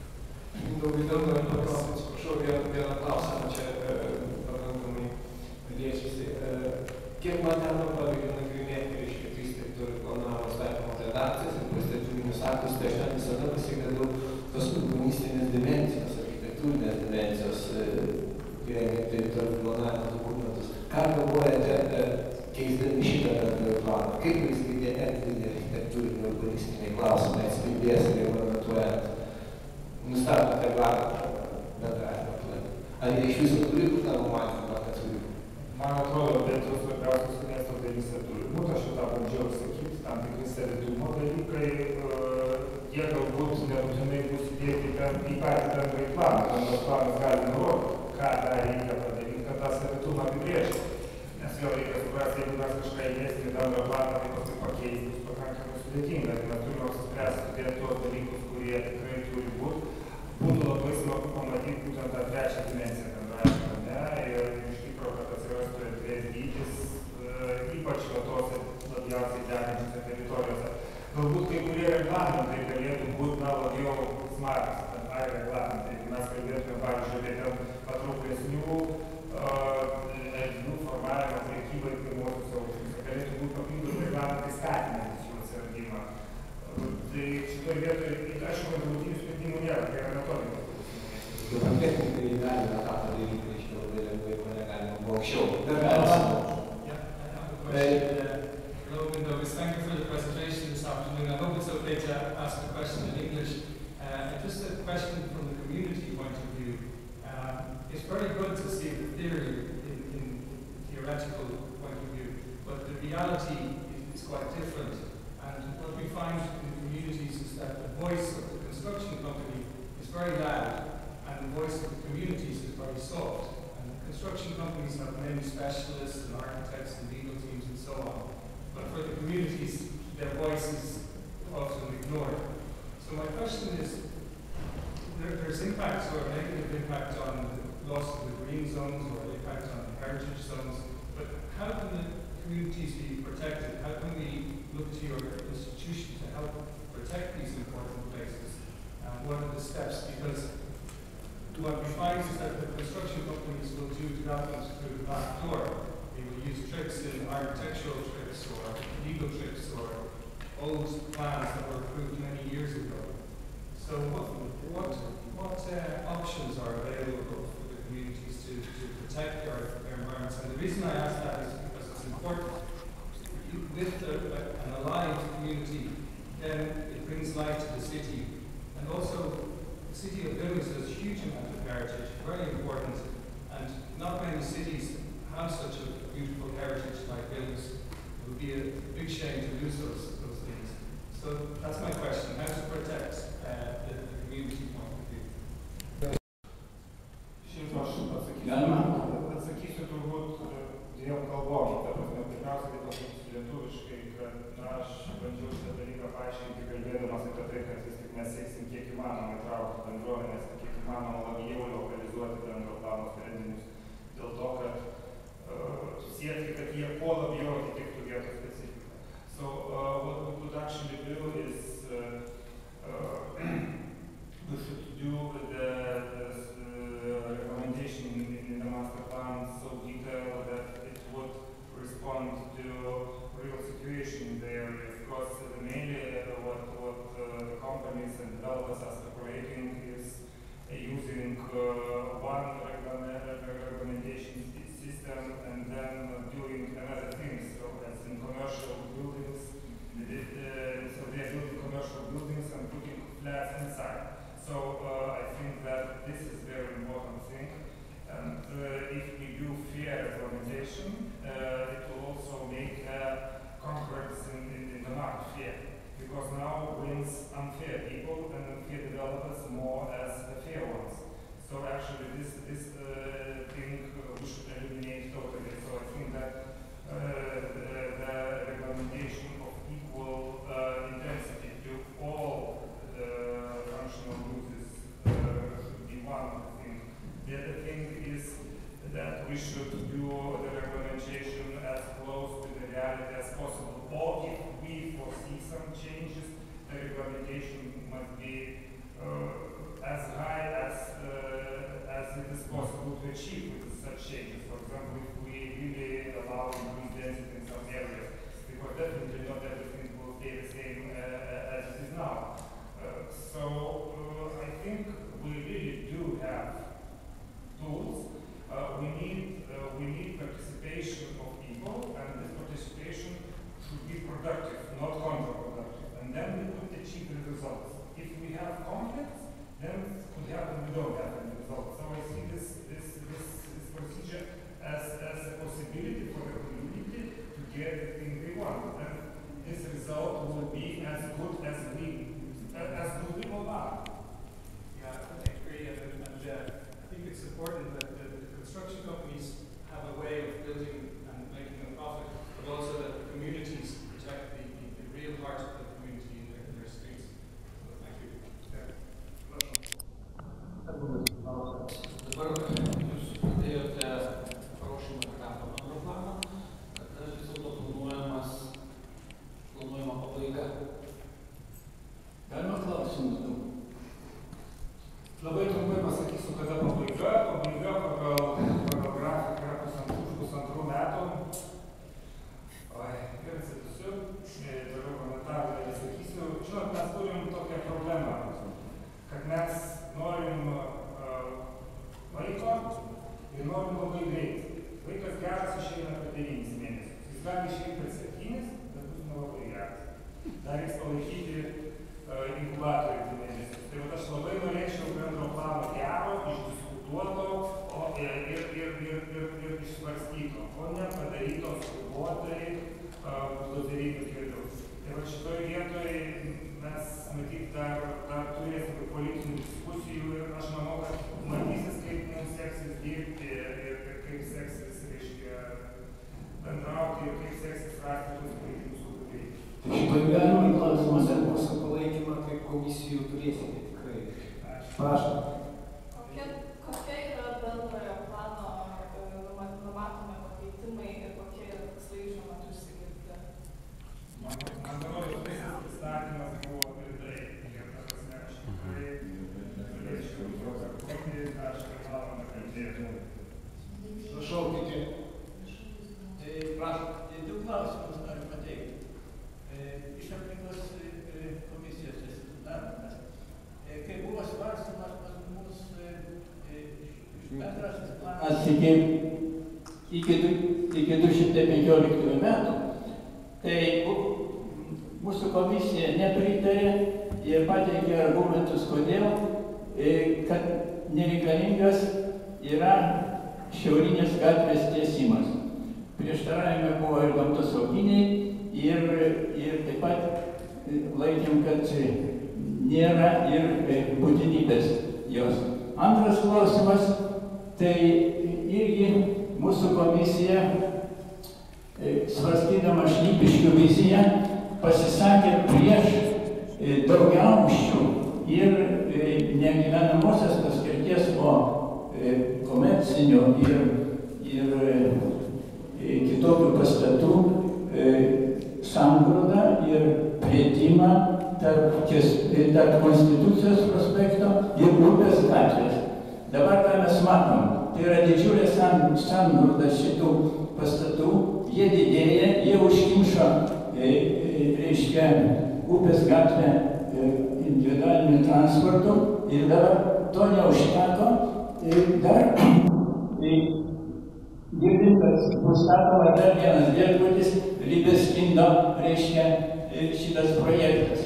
Daug įdomu, ir paklausti, atsiprašau, vieną klausimą čia pakankamai liečiasi. Kiek man teko pavyzdžiui nagrinėti, reiškia, trys teritorijų planavimo įstatymo redakcijas ir pastatyminius aktus, tai aš net visada pasigedau tos urbanistinės dimensijos, architektūrinės dimensijos, rengiant teritorijų planavimo dokumentus. Ką galvojate, keisdami šitą bendrąjį planą? Kaip valstybė erdvinė architektūrinė urbanistiniai klausimai atspindės reglamentuojant, nustatant reglamentą bendrajame plane? Ar jie iš viso turi būti numatyti, ar neturi? Man atrodo, bet tos svarbiausios miesto dalyse turi būti, aš jau tą bandžiau sakyti, tam tikri savitumo dalykai, jie galbūt nebūtinai bus įdėti į patį bendrąjį planą, bendras planas gali nurodyti, ką dar reikia padaryti, kad tą savitumą apibrėžti. Nes vėl reikia suprasti, jeigu mes kažką įdėsime į bendrą planą, tai paskui pakeisti bus pakankamai sudėtinga. Tai mes turime apsispręsti dėl tuos dalykus, kurie tikrai turi būti. Būtų labai smagu pamatyti būtent tą trečią dimensiją bendrajame plane ir iš tikro, kad atsirastų erdvės dydis, ypač vietose labiausiai degančiose teritorijose. Galbūt kai kurie reglamentai galėtų būti na, labiau smartus, bet ai reglamentai. Jeigu mes kalbėtume, pavyzdžiui, apie ten patrauklesnių erdvių formavimą prekybai pirmuosius aukštus, galėtų būti papildomi reglamentai skatinantys jų atsiradimą. Tai šitoje vietoje, aišku, kad galutinių sprendimų nėra, tai yra metodikos. Dabar technikai galime tą padaryti, reiškia labai lengvai, ko negalima buvo anksčiau. Dar galima. Hello, Windows. Thank you for the presentation this afternoon. I hope it's okay to ask a question in English. Uh, just a question from the community point of view. Um, it's very good to see the theory in, in theoretical point of view, but the reality is, is quite different. And what we find in communities is that the voice of the construction company is very loud, and the voice of the communities is very soft. And construction companies have many specialists and architects and legal teams and so on. But for the communities, their voice is often ignored. So my question is, there, there's impacts or negative impact on the loss of the green zones or impact on the heritage zones, but how can the communities be protected? How can we look to your institution to help protect these important places? Uh, what are the steps? Because what we find is that the construction companies will do developments through the back door. They will use tricks in architectural tricks or legal tricks or old plans that were approved many years ago. So what what what uh, options are available for the communities to, to protect their, their environments? And the reason I ask that is because it's important. With a, an alive community, then it brings life to the city. And also, the city of Vilnius has a huge amount of heritage, very important, and not many cities have such a beautiful heritage like Bills. It would be a big shame to lose those, those things. So that's my question, how to protect uh, the, the community point of view. Šiaip aš atsakysiu, atsakysiu turbūt dviem kalbom. Ta prasme, pirmiausia, tai pasakysiu lietuviškai, kad na, aš bandžiau šitą dalyką paaiškinti, kalbėdamas apie tai, kad vis tik mes sieksim kiek įmanoma įtraukti bendruomenės, kiek įmanoma labiau lokalizuoti bendro plano sprendinius. Dėl to, kad uh, siekti, kad jie kuo labiau atitiktų vietos specifiką. So uh, what we could actually do is uh, uh, we should do with the, the uh, recommendation in, in the master plan so detailed that it would respond to real situation in the area. Because uh, mainly uh, what, what uh, the companies and developers are speculating is uh, using uh, one recommendation system and then uh, doing another thing. So as in commercial buildings, it, uh, so they are building commercial buildings and putting flats inside. So uh, I think that this is a very important thing. And uh, if we do fair implementation, uh, it will also make uh, concurrence in, in, in the market fair. Because now wins unfair people and unfair developers more as the fair ones. So actually this, this uh, thing uh, we should eliminate totally. So I think that uh, the, the recommendation of equal uh, intensity to all the functional uses uh, should be one thing. The other thing is that we should do the recommendation as close to the reality as possible. Or if we foresee some changes, the recommendation must be uh, as high as uh, as it is possible to achieve with such changes. For example, if we really allow increased density in some areas, because definitely not everything will stay the same uh, as it is now. Uh, so uh, I think we really do have tools. Uh, we need uh, we need participation of people, and this participation should be productive, not counterproductive. And then we could achieve the results. If we have conflicts, then it could happen we don't have any results. So I see this this this, this procedure as, as a possibility for the community to get the thing they want. And this result will be as good as we uh, as good we will have. Yeah, I agree, and, and uh, I think it's important that the, the construction companies have a way of building and making a profit, but also that the communities protect the, the, the real heart of the community in their, in their streets. So thank you. Yeah. Dabar jūs pradėjote paruošimą etapo bendro plano, kada vis dėlto planuojamas, planuojama pabaiga. Galima klausimus daug? Labai trumpai pasakysiu, kada pabaiga. Pabaiga pagal, pagal grafiką yra pusantrų, pusantrų metų. Oi, ir atsidusiu, toliau komentarą nesakysiu. Žinot, mes turim tokią problemą, kad mes norim uh, laiko ir norim labai greitai. Vaikas geras išeina per devynis mėnesius. Jis gali išeiti per septynis, bet bus nelabai geras. Dar reiks palaikyti uh, inkubatorių dvi mėnesius. Tai vat aš labai norėčiau bendro plano gero, išdiskutuoto o, ir, ir, ir, ir, ir, ir išsvarstyto, o ne padaryto skubotai, buldozerybių keliu. Tai vat šitoj vietoj mes matyt dar, dar turėsim politinių diskusijų ir aš manau, kad matysis, kaip mums seksis dirbti ir, ir kaip seksis, reiškia, bendrauti ir kaip seksis rasti tuos politinius sugebėjimus. Tai šitoj galima klausimas ir mūsų palaikymą kaip komisijų turėsite tikrai. Prašom. Kokia, kokia yra bendrojo plano numatomi pakeitimai ir kokie yra tikslai šiuo metu išsigirti? Man atrodo, tai įstatymas buvo ir tai, ir ta prasme, aš tikrai galėčiau įsivaizduoti, ką aš privalome kalbėti. Prašau, kiti. Prašom, du klausimus noriu pateikti. Iš aplinkos komisijos esu sudaromas. Kai buvo svarstymas pas mus bendrasis planas iki, iki, iki du šimtai penkioliktųjų metų, tai mūsų komisija nepritarė ir pateikė argumentus, kodėl, kad nereikalingas yra šiaurinės gatvės tiesimas. Prieštaravime buvo ir gamtosauginiai, ir, ir taip pat laikėm, kad nėra ir būtinybės jos. Antras klausimas, tai irgi mūsų komisija, svarstydama Šnipiškių viziją, pasisakė prieš daugiaaukščių ir negyvenamosios paskirties, o komercinių ir, ir kitokių pastatų sangrūdą ir plėtimą tarp, tarp Konstitucijos prospekto ir Upės gatvės. Dabar ką mes matom, tai yra didžiulė sangrūda šitų pastatų, jie didėja, jie užkimšo, reiškia, Upės gatvę individualiniu transportu ir dabar to neužteko. Dar girdim, kad bus statoma dar vienas viešbutis, Libeskindo, reiškia, šitas projektas.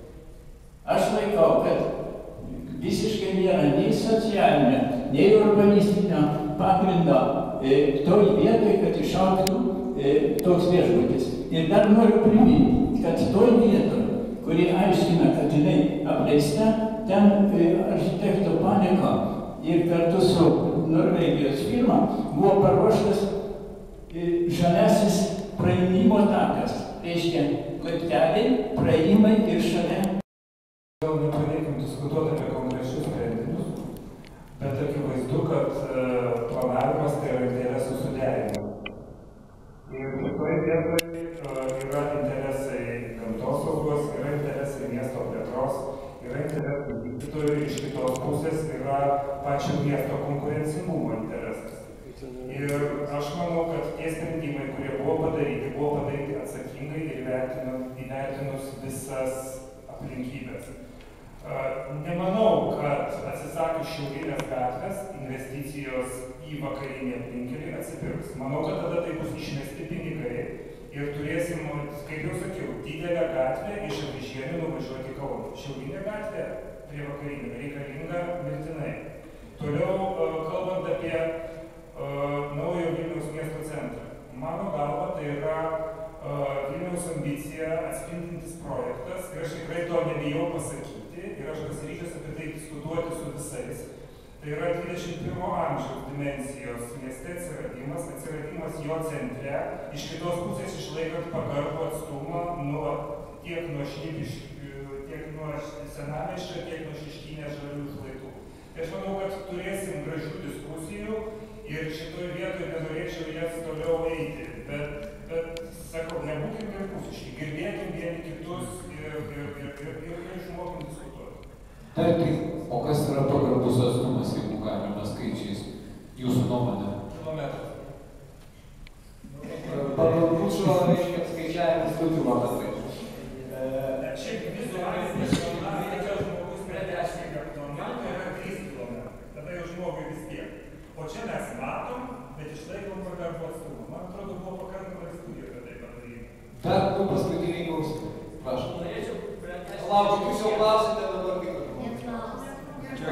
Aš laikau, kad visiškai nėra nei socialinio, nei urbanistinio pagrindo toj vietoj, kad išaugtų toks viešbutis. Ir dar noriu priminti, kad toj vietoj, kuri aiškina, kad jinai apleista, ten architekto Paniko ir kartu su Norvegijos firma buvo paruoštas žaliasis praėjimo takas. Reiškia, laipteliai, praėjimai ir šalia. Gal nepradėkim diskutuoti apie konkrečius sprendimus, bet akivaizdu, kad planavimas tai yra interesų suderinimas. Ir šitoje vietoje yra interesai gamtosaugos, yra interesai miesto plėtros, yra interesai vykdytojų, iš kitos pusės yra pačio miesto konkurencingumo interesas. Ir aš manau, kad tie sprendimai, kurie buvo padaryti, buvo padaryti atsakingai ir įvertinus visas aplinkybės. Nemanau, kad atsisakius šiaurinės gatvės investicijos į vakarinį aplinkelį atsipirks. Manau, kad tada tai bus išmesti pinigai ir turėsim, kaip jau sakiau, didelę gatvę iš Avižienių nuvažiuoti į Kauną. Šiaurinė gatvė prie vakarinio reikalinga mirtinai. Toliau, kalbant apie uh, naujo Vilniaus miesto centrą. Mano galva, tai yra uh, Vilniaus ambicija atspindintis projektas ir aš tikrai to nebijau pasakyti ir aš pasiryžęs apie tai diskutuoti su visais. Tai yra dvidešimt pirmo amžiaus dimensijos mieste atsiradimas, atsiradimas jo centre, iš kitos pusės išlaikant pagarbų atstumą nuo, tiek nuo Šnipiškių, tiek nuo Senamiesčio, tiek nuo Šeškinės žaliųjų šlaitų. Tai aš manau, kad turėsim gražių diskusijų ir šitoj vietoj nenorėčiau jas toliau eiti, bet, bet sakau, nebūkim vienpusiški, girdėkim vieni kitus ir, ir, ir, ir, ir, ir išmokim diskutuoti. Tarkim, o kas yra pagarbus atstumas, jeigu galima skaičiais, jūsų nuomonė? Kilometras. Pagalbučio, reiškia, skaičiavimas du kilometrai. Šiaip vizualiai, vizualiai, tačiau žmogus pradės kilometrą yra trys kilometrai. Tada jau žmogui vis tiek. O čia mes matom, bet išlaikom pagarbų atstumą. Man atrodo, buvo pakankamai studija apie tai padaryti. Dar du paskutiniai klausimai. Prašau. Norėčiau pratęsti. Laukit, jūs jau klausite dabar kaip. Čia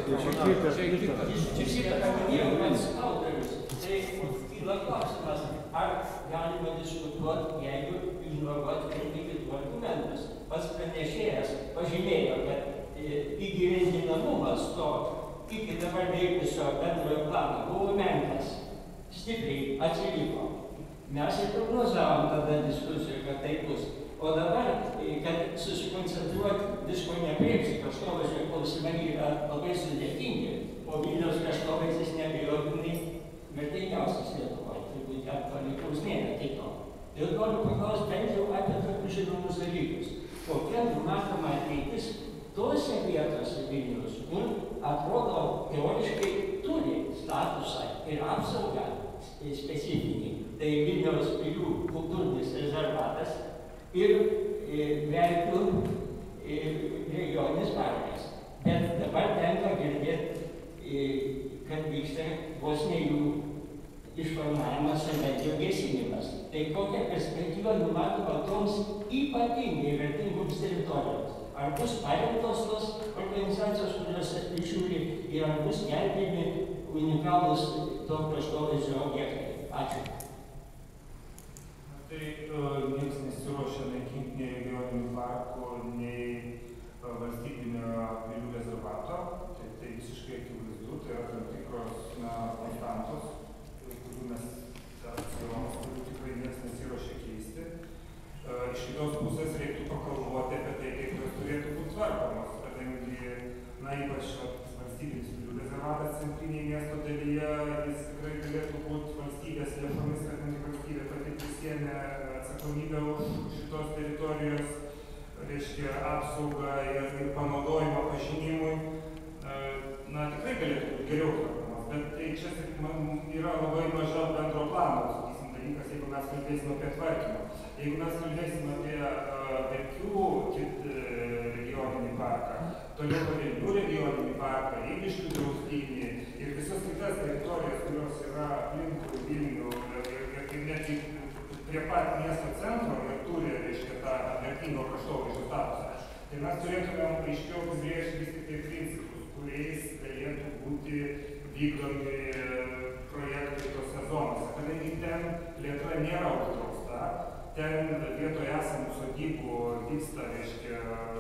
šitą paminėjau pats autorius. Tai kyla klausimas, ar galima diskutuoti, jeigu ignoruoti vieni kitų argumentus. Pats pranešėjas pažymėjo, kad įgyvendinamumas to iki dabar veikusio bendrojo plano buvo menkas, stipriai atsiliko. Mes ir prognozavom tada diskusiją, kad tai bus. O dabar, kad susikoncentruoti visko nepriepsi, kraštovaizdžio klausimai yra labai sudėtingi, o Vilniaus kraštovaizdis neabejotinai vertingiausias Lietuvoje, turbūt ją palikus nėra kito. Ir noriu paklausti bent jau apie tokius žinomus dalykus. Kokia numatoma ateitis tose vietose Vilniaus, kur atrodo teoriškai turi statusą ir apsaugą specifinį. Tai Vilniaus pilių kultūrinis rezervatas ir Verkių regioninis parkas. Bet dabar tenka girdėti, kad vyksta vos ne jų išformavimas ar bent jau gesinimas. Tai kokia perspektyva numatoma toms ypatingai vertingoms teritorijoms? Ar bus paremtos tos organizacijos, kurios prižiūri, ir ar bus gelbėjami unikalūs to kraštovaizdžio objektai. Ačiū. Tai uh, niekas nesiruošia naikinti nei regioninių parkų, nei uh, valstybinio pilių rezervato. Tai, tai visiškai akivaizdu, tai yra tam tikros na, konstantos, kurių mes atskiroms, kurių tikrai niekas nesiruošia keisti. Uh, iš kitos pusės reiktų pakalboti apie tai, kaip jos turėtų būti tvarkomos, kadangi, na, ypač valstybinis pilių rezervatas centrinėje miesto dalyje, jis tikrai galėtų būti valstybės lėšomis, kadangi valstybė pati prisiėmė atsakomybę už šitos teritorijos, reiškia, apsaugą ir, ir panaudojimą pažinimui. Na, tikrai galėtų būti geriau tvarkomas, bet tai čia, man, yra labai maža bendro plano, sakysim, dalykas, jeigu mes kalbėsim apie tvarkymą. Jeigu mes kalbėsim apie uh, Verkių kit, uh, regioninį parką, toliau Pavilnių regioninį parką, Eiviškių draustinį ir visas kitas teritorijas, kurios yra aplinkui Vilnių ir, ir, ir net prie pat miesto centro ir turi, reiškia, tą vertingo kraštovaizdžio statusą, tai mes turėtumėm aiškiau apibrėžti vis tik tai principus, kuriais galėtų būti vykdomi projektai tose zonose, kadangi ten plėtra nėra uždrausta, ten vietoje esamų sodybų vyksta, reiškia,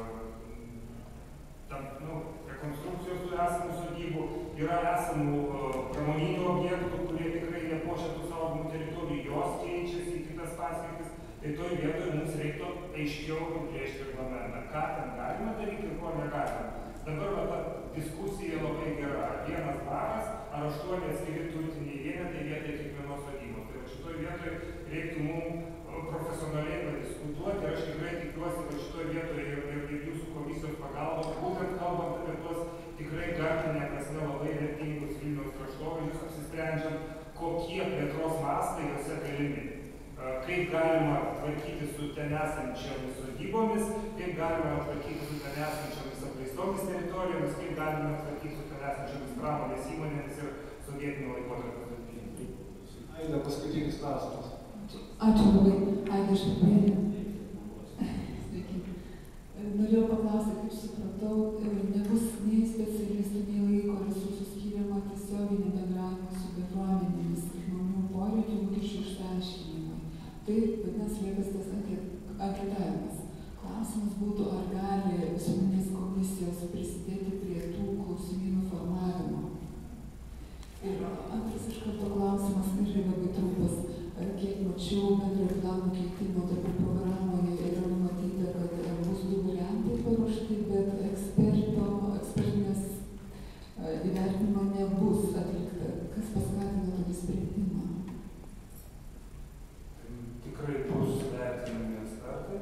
tam, nu, rekonstrukcijos tų esamų sodybų, yra esamų uh, pramoninių objektų, kurie tikrai nepuošia tų saugomų teritorijų, jos keičiasi į kitas paskirtis, tai toj vietoje mums reiktų aiškiau apibrėžti reglamentą, ką ten galima daryti ir ko negalima. Dabar va, ta diskusija labai gera, vienas baras ar aštuoni atskiri turtiniai vienetai vietoj kiekvienos sodybos. Tai šitoj vietoje reiktų mums profesionaliai padiskutuoti ir aš tikrai tikiuosi, kad šitoje vietoje ir, ir, ir jūsų komisijos pagalbos, būtent kalbant apie tuos tikrai gamtinė prasme labai vertingus Vilniaus kraštovaizdžius, apsisprendžiant, kokie plėtros mastai jose galimi. Kaip galima tvarkyti su ten esančiomis sodybomis, kaip galima tvarkyti su ten esančiomis apleistomis teritorijomis, kaip galima tvarkyti su ten esančiomis pramonės įmonėmis ir sovietinio laikotarpio statybėmis. Aida, paskutinis klausimas. Ačiū labai, Aida Šaprėnė. Sveiki. Norėjau paklausyti, kaip supratau, nebus nei specialistų, nei laiko resursų skiriama tiesioginį bendravimą su bendruomenėmis žmonių poreikių lūkesčių išsiaiškinimui. Tai vadinasi liekas tas anketavimas. Klausimas būtų, ar gali visuomenės komisijos prisidėti prie tų klausimynų formavimo. Ir antras iš karto klausimas, irgi labai trumpas. Kiek mačiau bendrojo plano keitimo darbų programoje yra numatyta, kad bus du variantai paruošti, bet eksperto, ekspertinės įvertinimo nebus atlikta. Kas paskatino tokį sprendimą? Tikrai bus vertinami ekspertai.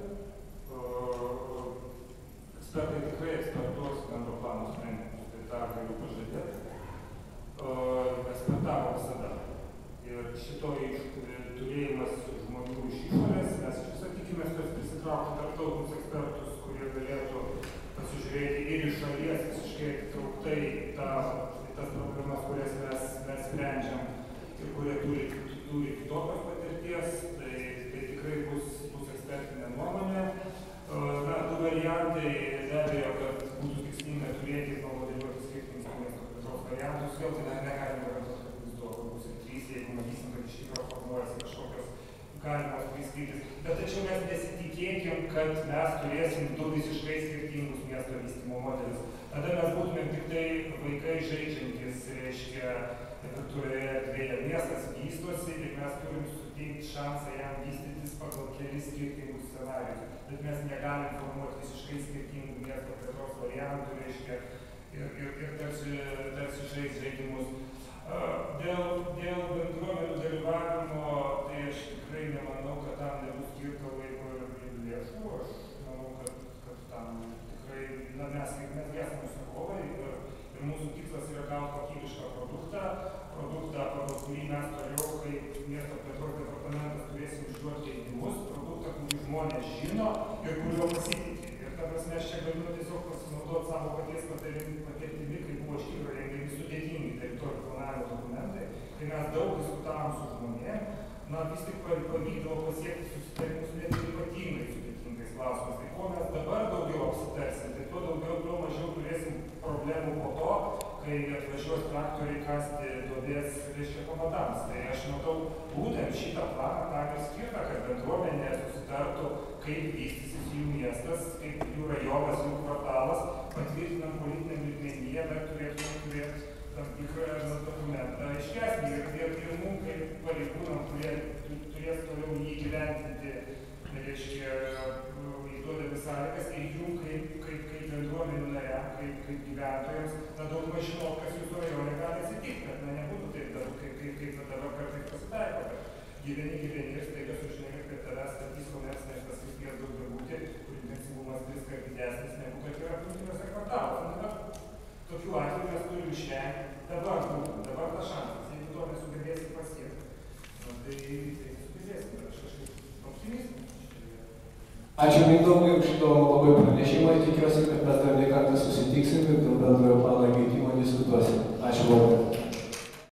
Ekspertai tikrai ekspertuos bendro plano sprendimus, tai tą galiu pažadėti. Ekspertavo visada. Ir šito turėjimas žmonių iš išorės, mes iš viso tikimės, kad prisitraukti tarptautinius ekspertus, kurie galėtų pasižiūrėti ir iš šalies visiškai atitrauktai ta, tas problemas, kurias mes, mes sprendžiam ir kurie turi, turi kitokios patirties, tai, tai tikrai bus, bus ekspertinė nuomonė. Na, du variantai, be abejo, kad būtų tikslinga turėti ir pamodeliuoti skirtingus miesto plėtros variantus, vėl tai negalime garantuoti, kad bus daug, bus ir trys, jeigu matysim, kad iš tikrųjų formuojasi kažkokios galimos priskaitis. Bet tačiau mes nesitikėkim, kad mes turėsim du visiškai skirtingus miesto vystymo modelius. Tada mes būtumėm tik tai vaikai žaidžiantis, reiškia, virtualioje erdvėje. Miestas vystosi ir mes turim suteikti šansą jam vystytis pagal kelis skirtingus scenarijus. Bet mes negalim formuoti visiškai skirtingų miesto plėtros variantų, reiškia, ir, ir, ir tarsi, tarsi žais žaidimus. Dėl, dėl bendruomenių dalyvavimo, tai aš tikrai nemanau, kad tam nebus skirta laiko ir lėšų. Aš manau, kad, kad tam tikrai, na, mes kaip mes esame užsakovai ir, ir mūsų tikslas yra gauti kokybišką produktą, produktą, pagal kurį mes toliau, kaip miesto plėtros departamentas, turėsim išduoti leidimus, produktą, kurį žmonės žino ir kuriuo pasitikė. Ir ta prasme, aš čia galiu tiesiog pasinaudoti savo paties patirtimi, kai buvo iš tikrųjų rengiami sudėtingi teritorijų planavimo dokumentai, kai mes daug diskutavom su žmonėm, na vis tik pavykdavo pasiekti susitarimus net ir ypatingai sudėtingais klausimais. Tai kuo mes dabar daugiau apsitarsim, tai tuo daugiau, tuo mažiau turėsim problemų po to, kai atvažiuos traktoriai kasti duobės, reiškia, pamatams. Tai aš matau būtent šitą planą tam ir skirtą, kad bendruomenė susitartų, kaip vystysis jų miestas, kaip jų rajonas, jų kvartalas, patvirtinam politiniam lygmenyje, bet turėtume turėti tam tikrą dokumentą aiškesnį. Ir, ir, ir mums, kaip pareigūnam, kurie turės toliau jį gyventinti, reiškia, įduodami sąlygas, ir jų kaip, kaip, kaip bendruomenių nariam, kaip, kaip gyventojams, na daug mažinau, kas jūsų rajone gali atsitikti, kad na, nebūtų taip dabar, kaip, kaip, kaip dabar kartais pasitaiko, kad gyveni, gyveni ir staiga sužinai, kad tavęs statys komercinės paskirties daugiabutį, kur intensyvumas tris kart didesnis negu kad yra aplinkiniuose kvartaluose. Tokių atvejų mes turim išvengti dabar, dabar tas šansas, jeigu to nesugebėsim pasiekti. Na, tai, tai sugebėsim, aš kažkaip optimistas. Ačiū Mindaugui už šito labai pranešimą, tikiuosi, kad mes dar ne kartą susitiksim ir dėl bendrojo plano keitimo diskutuosim. Ačiū labai.